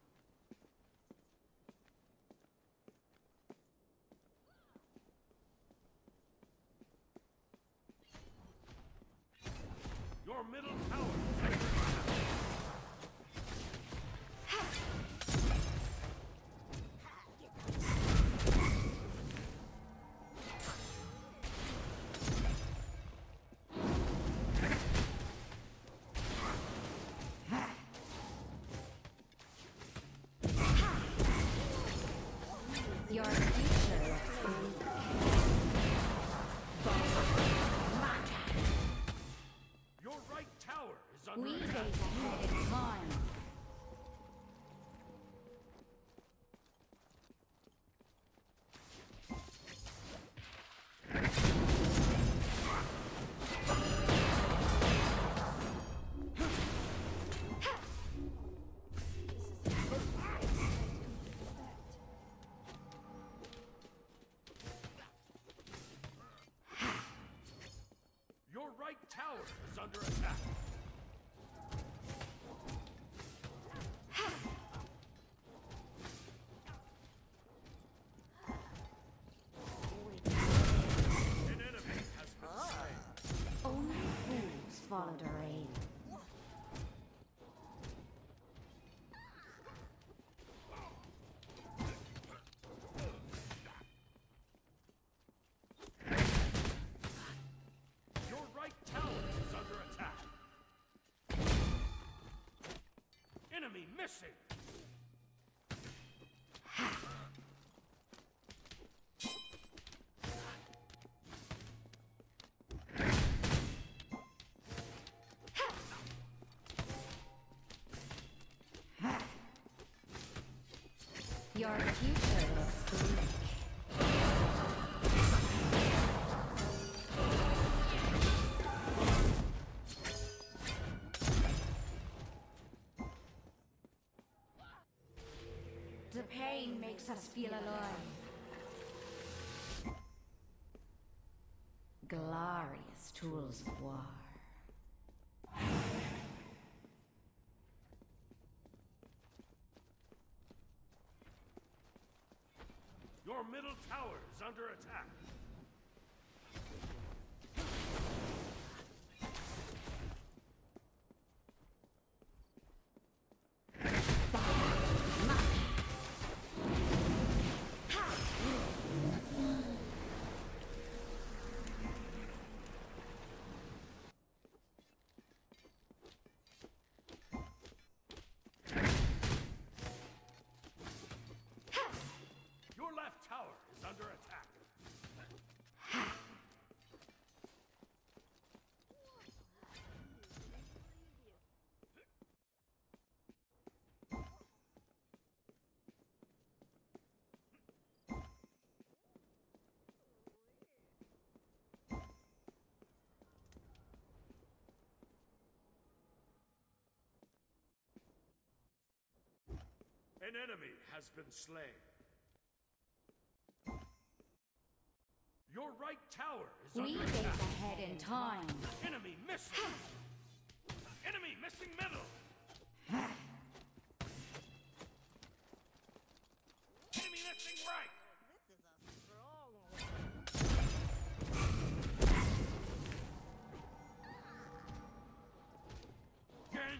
Your middle tower is under attack. Your future looks Your right tower is under bleak. We gaze attack. ahead in time. Your right tower is under attack. An enemy has been slain. Only fools follow the rain. Your right tower is under attack. Enemy missing. Your future looks bleak. makes us feel alive. Glorious tools of war. Your middle tower is under attack. Your left tower is under attack. An enemy has been slain. Your right tower is We under think attack. ahead in time. Enemy missing. Enemy missing middle. Enemy missing right. This is a strong one. Gank.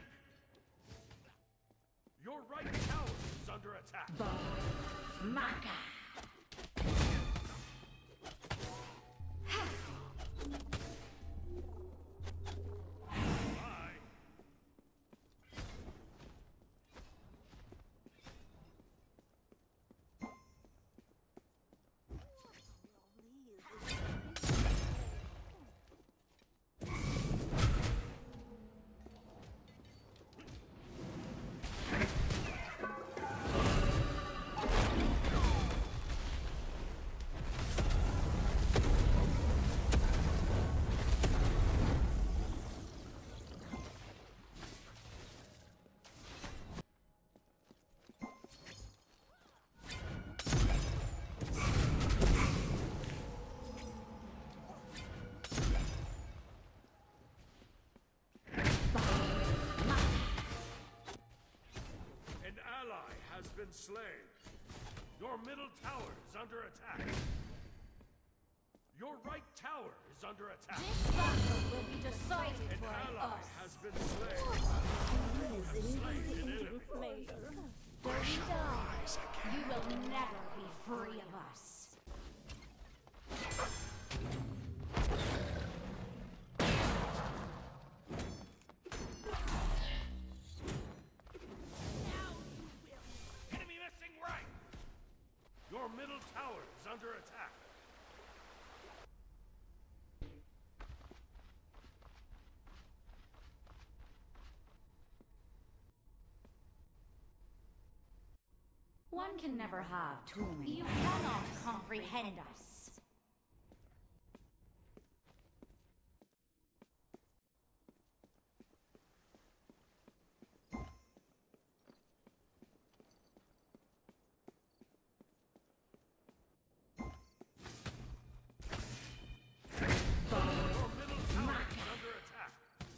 Your right tower is under attack. Maka! Bye. An ally has been slain. Your middle tower is under attack. Your right tower is under attack. This battle will be decided An by ally us. has been slain. Slain an enemy. Dirty dog, you will never be free of us. Enemy missing right. Your middle tower is under attack. One can never have too many. You cannot comprehend us. Your middle tower is under attack.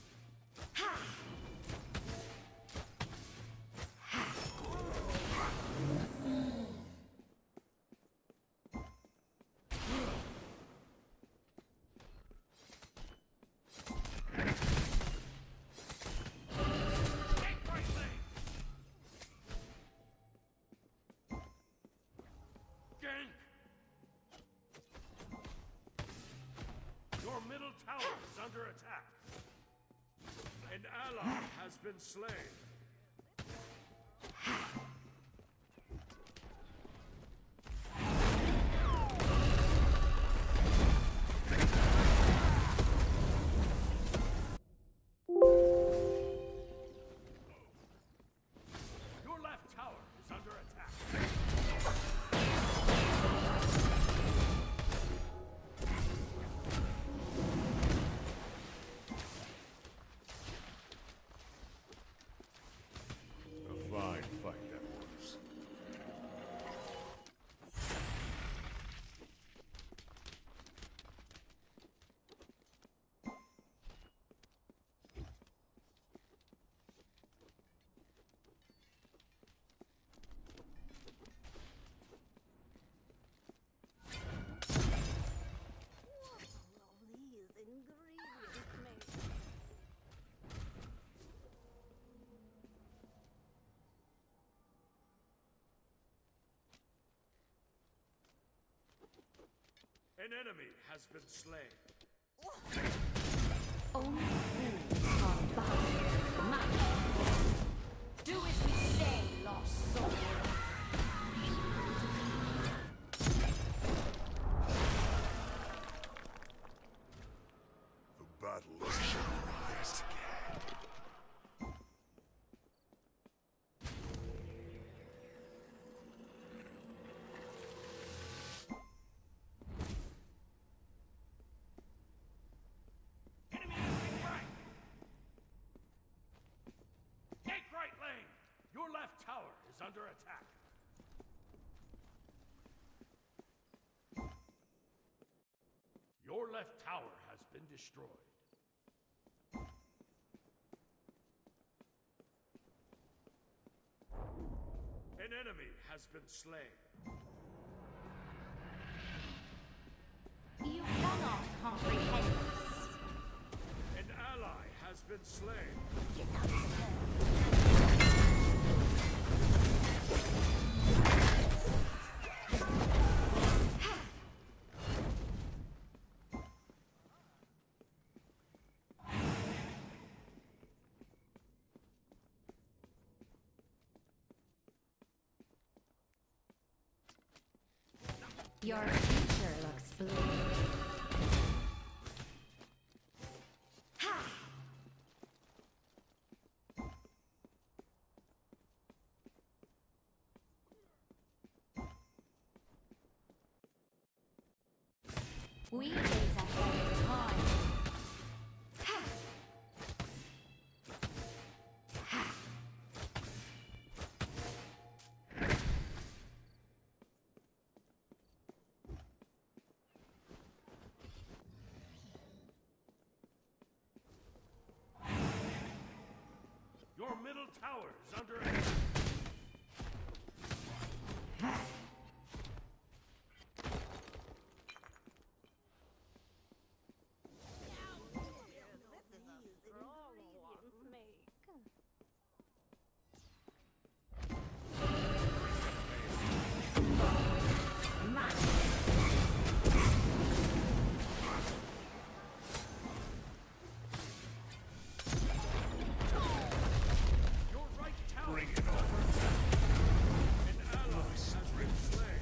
Take right lane. Gank. Your middle tower is under attack. An ally has been slain. Your left tower is under attack. An enemy has been slain. Only fools are bound. Do as we say, lost soul. The battle shall rise again. Enemy left right! Take right lane! Your left tower is under attack. Your left tower has been destroyed. An enemy has been slain. You cannot comprehend this. An ally has been slain. Your future looks bleak. Ha! We gaze ahead of time. Ha! Ha! Your middle tower is under attack. Your right tower Bring is it on. under attack. An ally has been slain.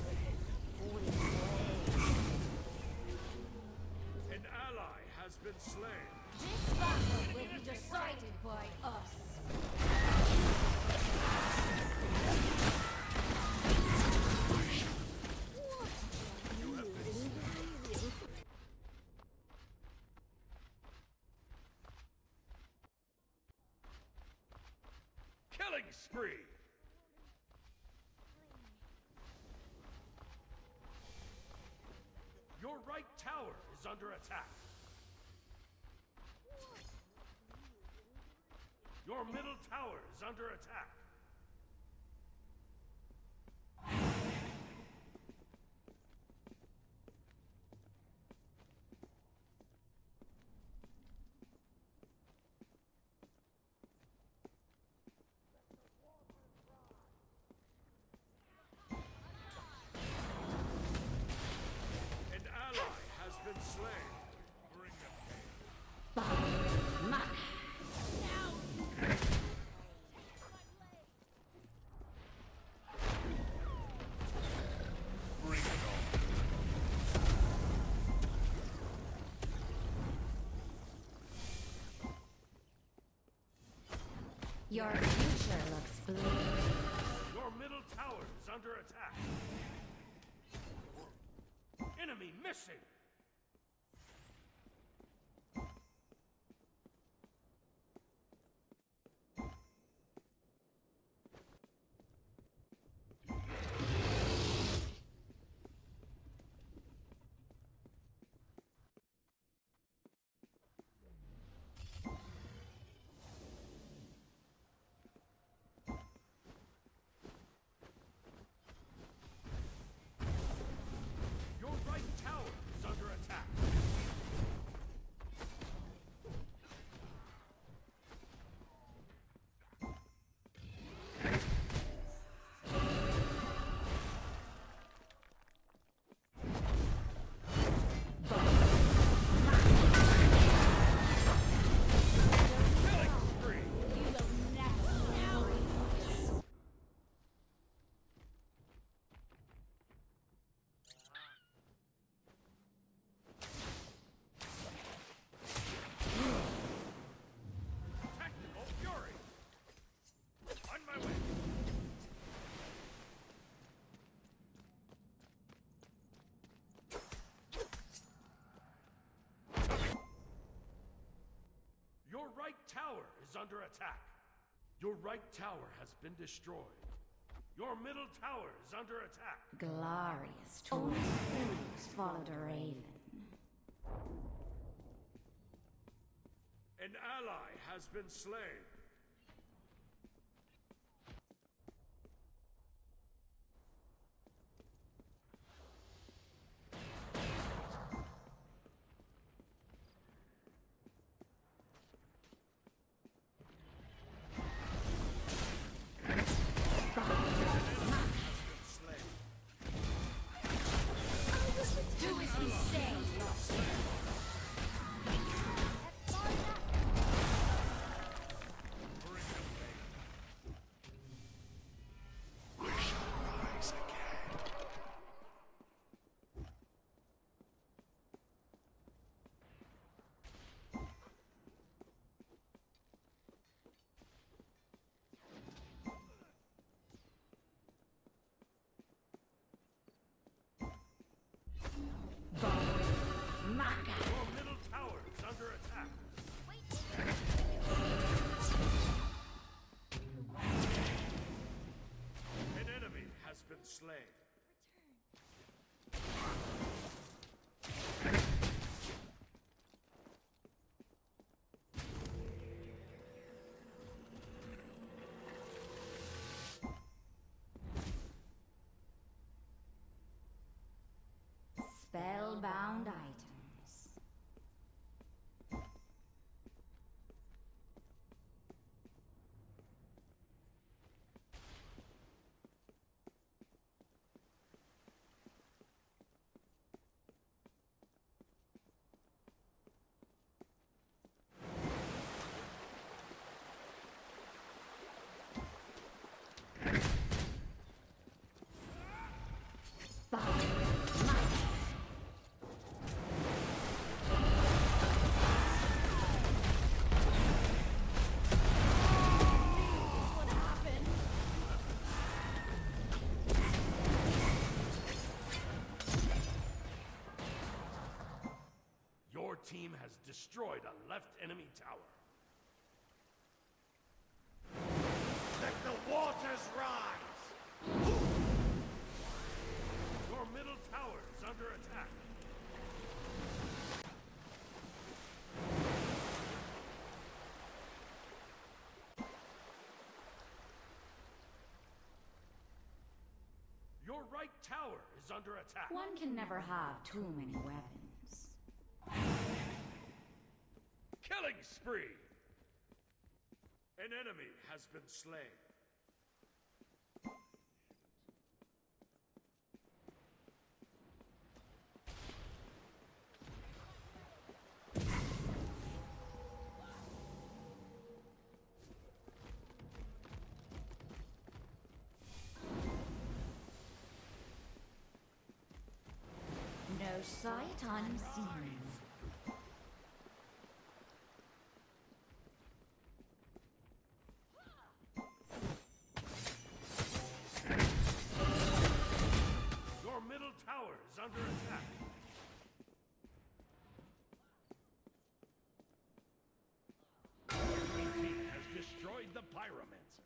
An ally has been slain. This battle will be decided by us. Killing spree. Your right tower is under attack. Your middle tower is under attack. An ally has been slain. Bring them. Bring it on. Your future looks bleak. Your middle tower is under attack. Enemy missing. Your right tower is under is under attack. Your right tower has been destroyed. Your middle tower is under attack. Glorious to only fools followed a raven. An ally has been slain. Do as we say. Your middle tower is under attack. An enemy has been slain. Spellbound items. Your team has destroyed a left enemy tower. Let the waters rise! Your middle tower is under attack. Your right tower is under attack. One can never have too many weapons. Killing spree! An enemy has been slain. No sight unseen. Your middle tower is under attack. Your team has destroyed the Pyramid.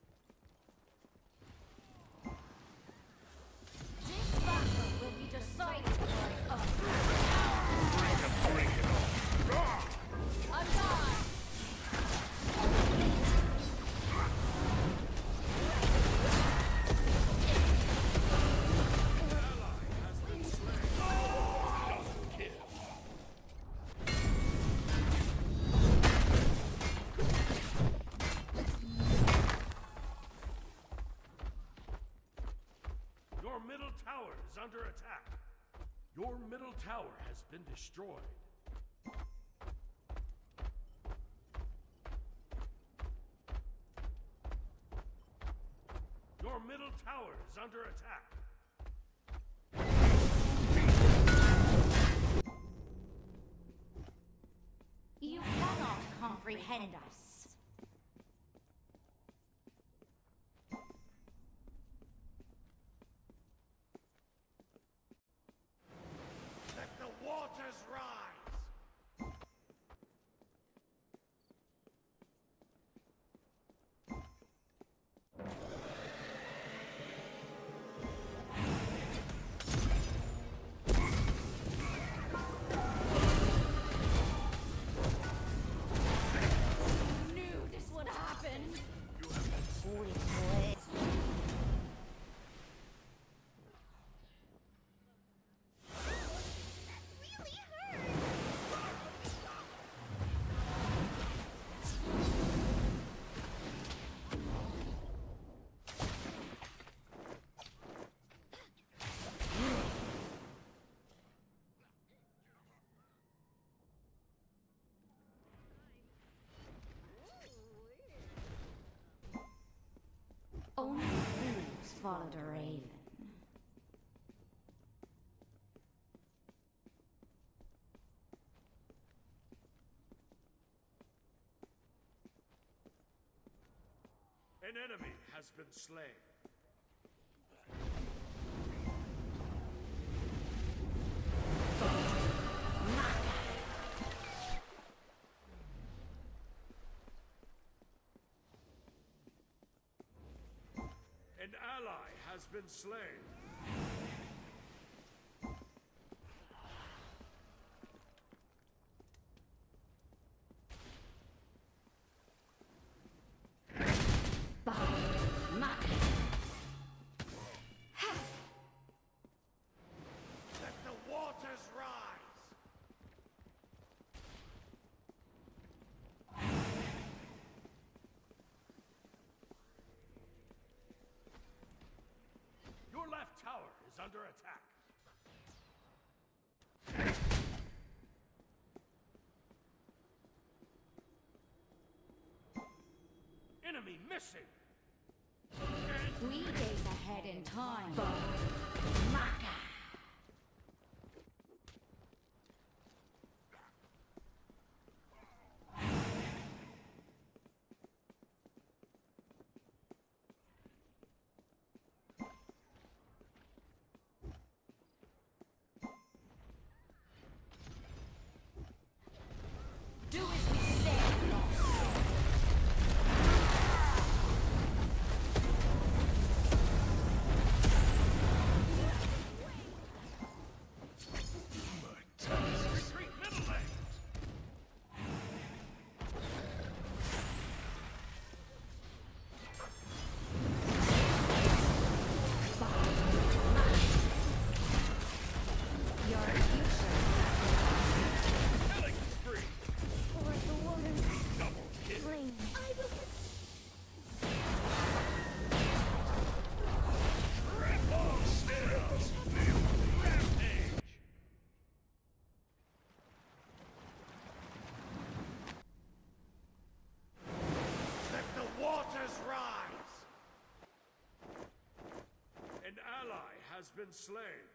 This battle will be decided by us. Bring it on. I'm gone. Your middle tower is under attack. Your middle tower has been destroyed. Your middle tower is under attack. You cannot comprehend us. Let the waters rise! followed a raven. An enemy has been slain. An ally has been slain. Let the waters rise! Your left tower is under attack. Enemy missing. 3 days ahead in time. Do as we say, Lost. Retreat middle lane. Your future Killing spree. For the waters Double kill. bring. I will Hold still. Rampage. Let the waters rise! An ally has been slain.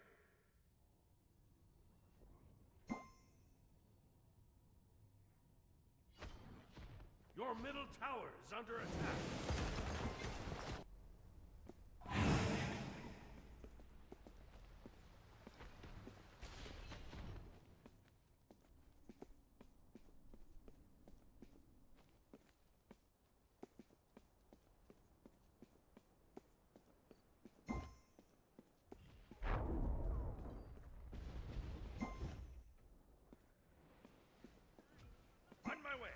Your middle tower is under attack. On my way.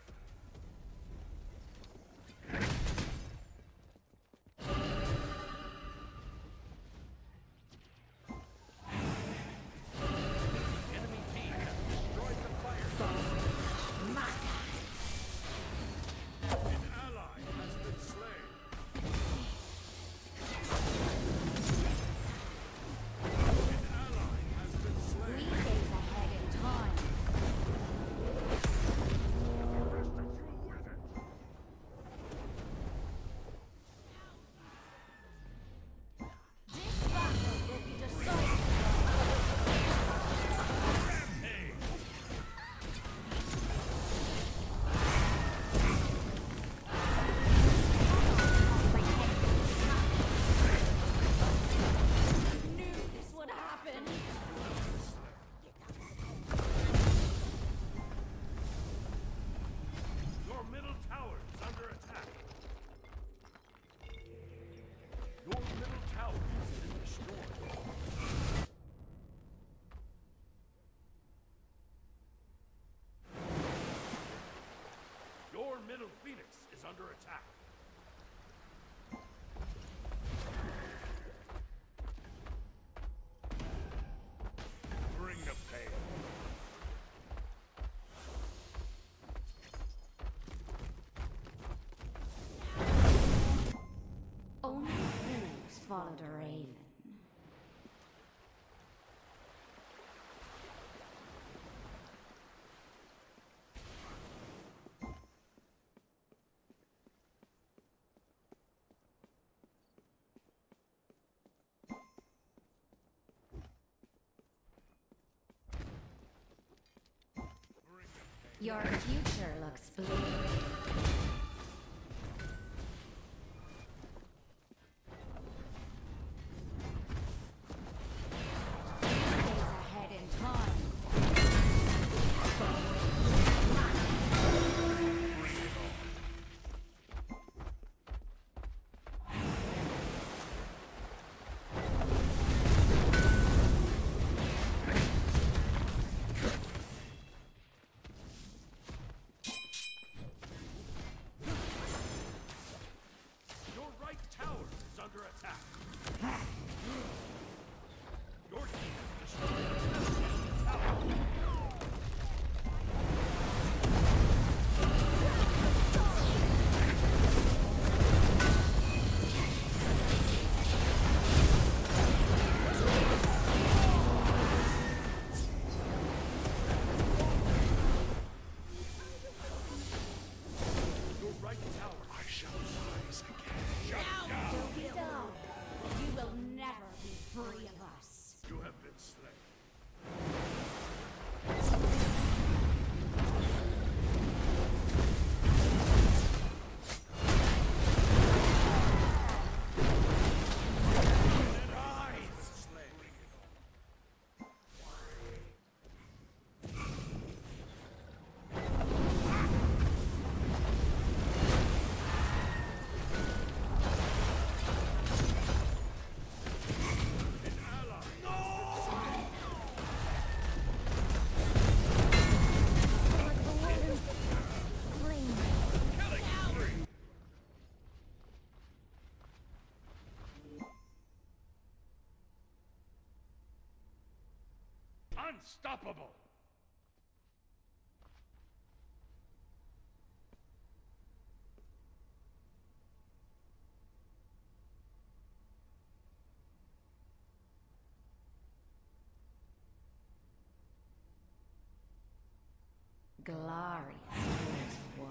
Enemy team has destroyed the fire. An ally has been slain. An ally has been 3 slain. days ahead in time. This battle will be decisive. Hey, Knew this would happen. your middle tower is under attack. Your middle tower has been destroyed. Your middle phoenix is under attack. Bring the pain. Only fools followed a raven. Your future looks bleak. Days ahead in time. Your right tower is under attack. Your team has destroyed a left tower. Your right tower. I shall rise again. Don't be dumb. You will never be free of us. You have been slain. Rise! Slain. An ally. Unstoppable! Glorious war.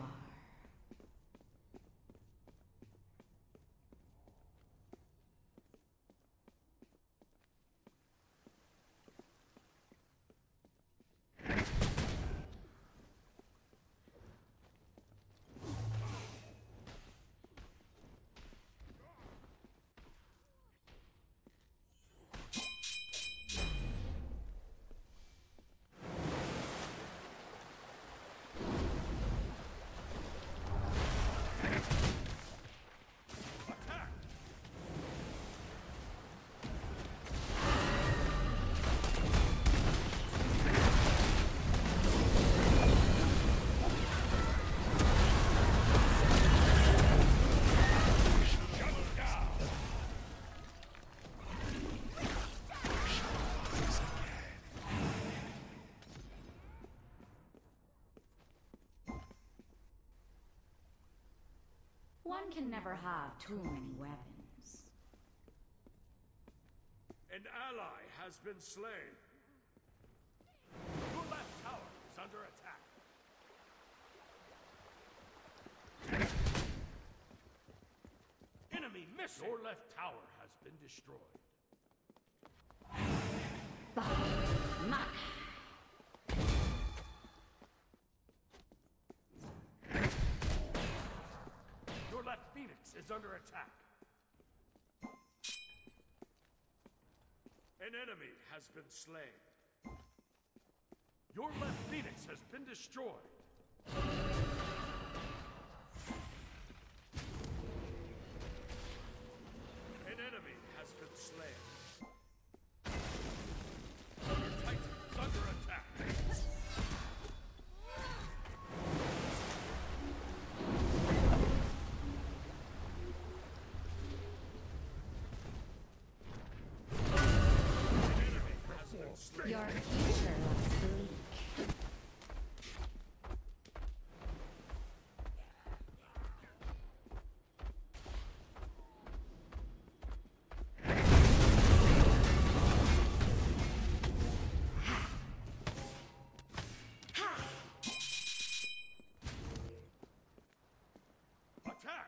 Attack! Shut down! One can never have too many weapons. An ally has been slain. Your left tower is under attack. Enemy missing! Your left tower has been destroyed. Your left Phoenix is under attack. An enemy has been slain. Your left Phoenix has been destroyed. An enemy has been slain. Your Titan is under attack. An enemy has been slain. Your future looks bleak. Attack!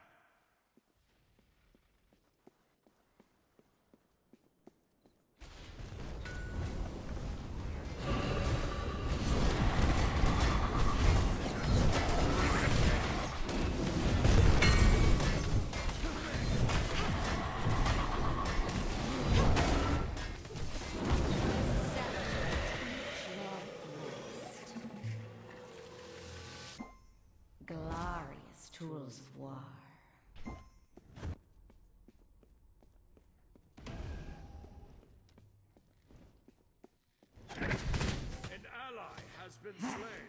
has been slain.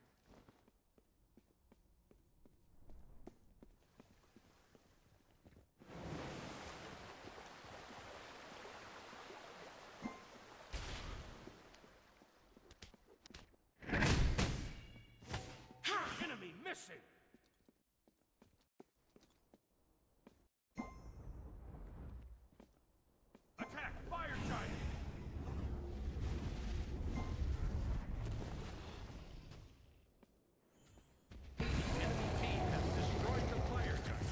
Enemy missing. Attack, fire giant. Enemy team has destroyed the fire giant.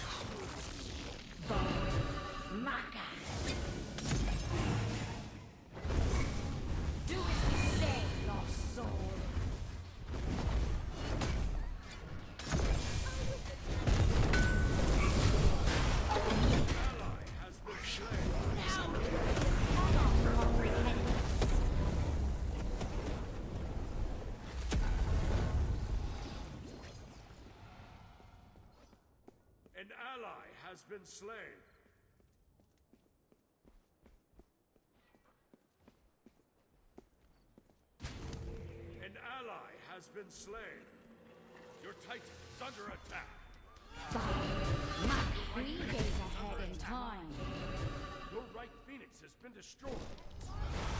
Maka. Do as we say, lost soul. Ally has been slain. Cannot comprehend this. An ally has been slain. An ally has been slain. Your Titan is under attack. 3 days ahead in time. Your right Phoenix has been destroyed.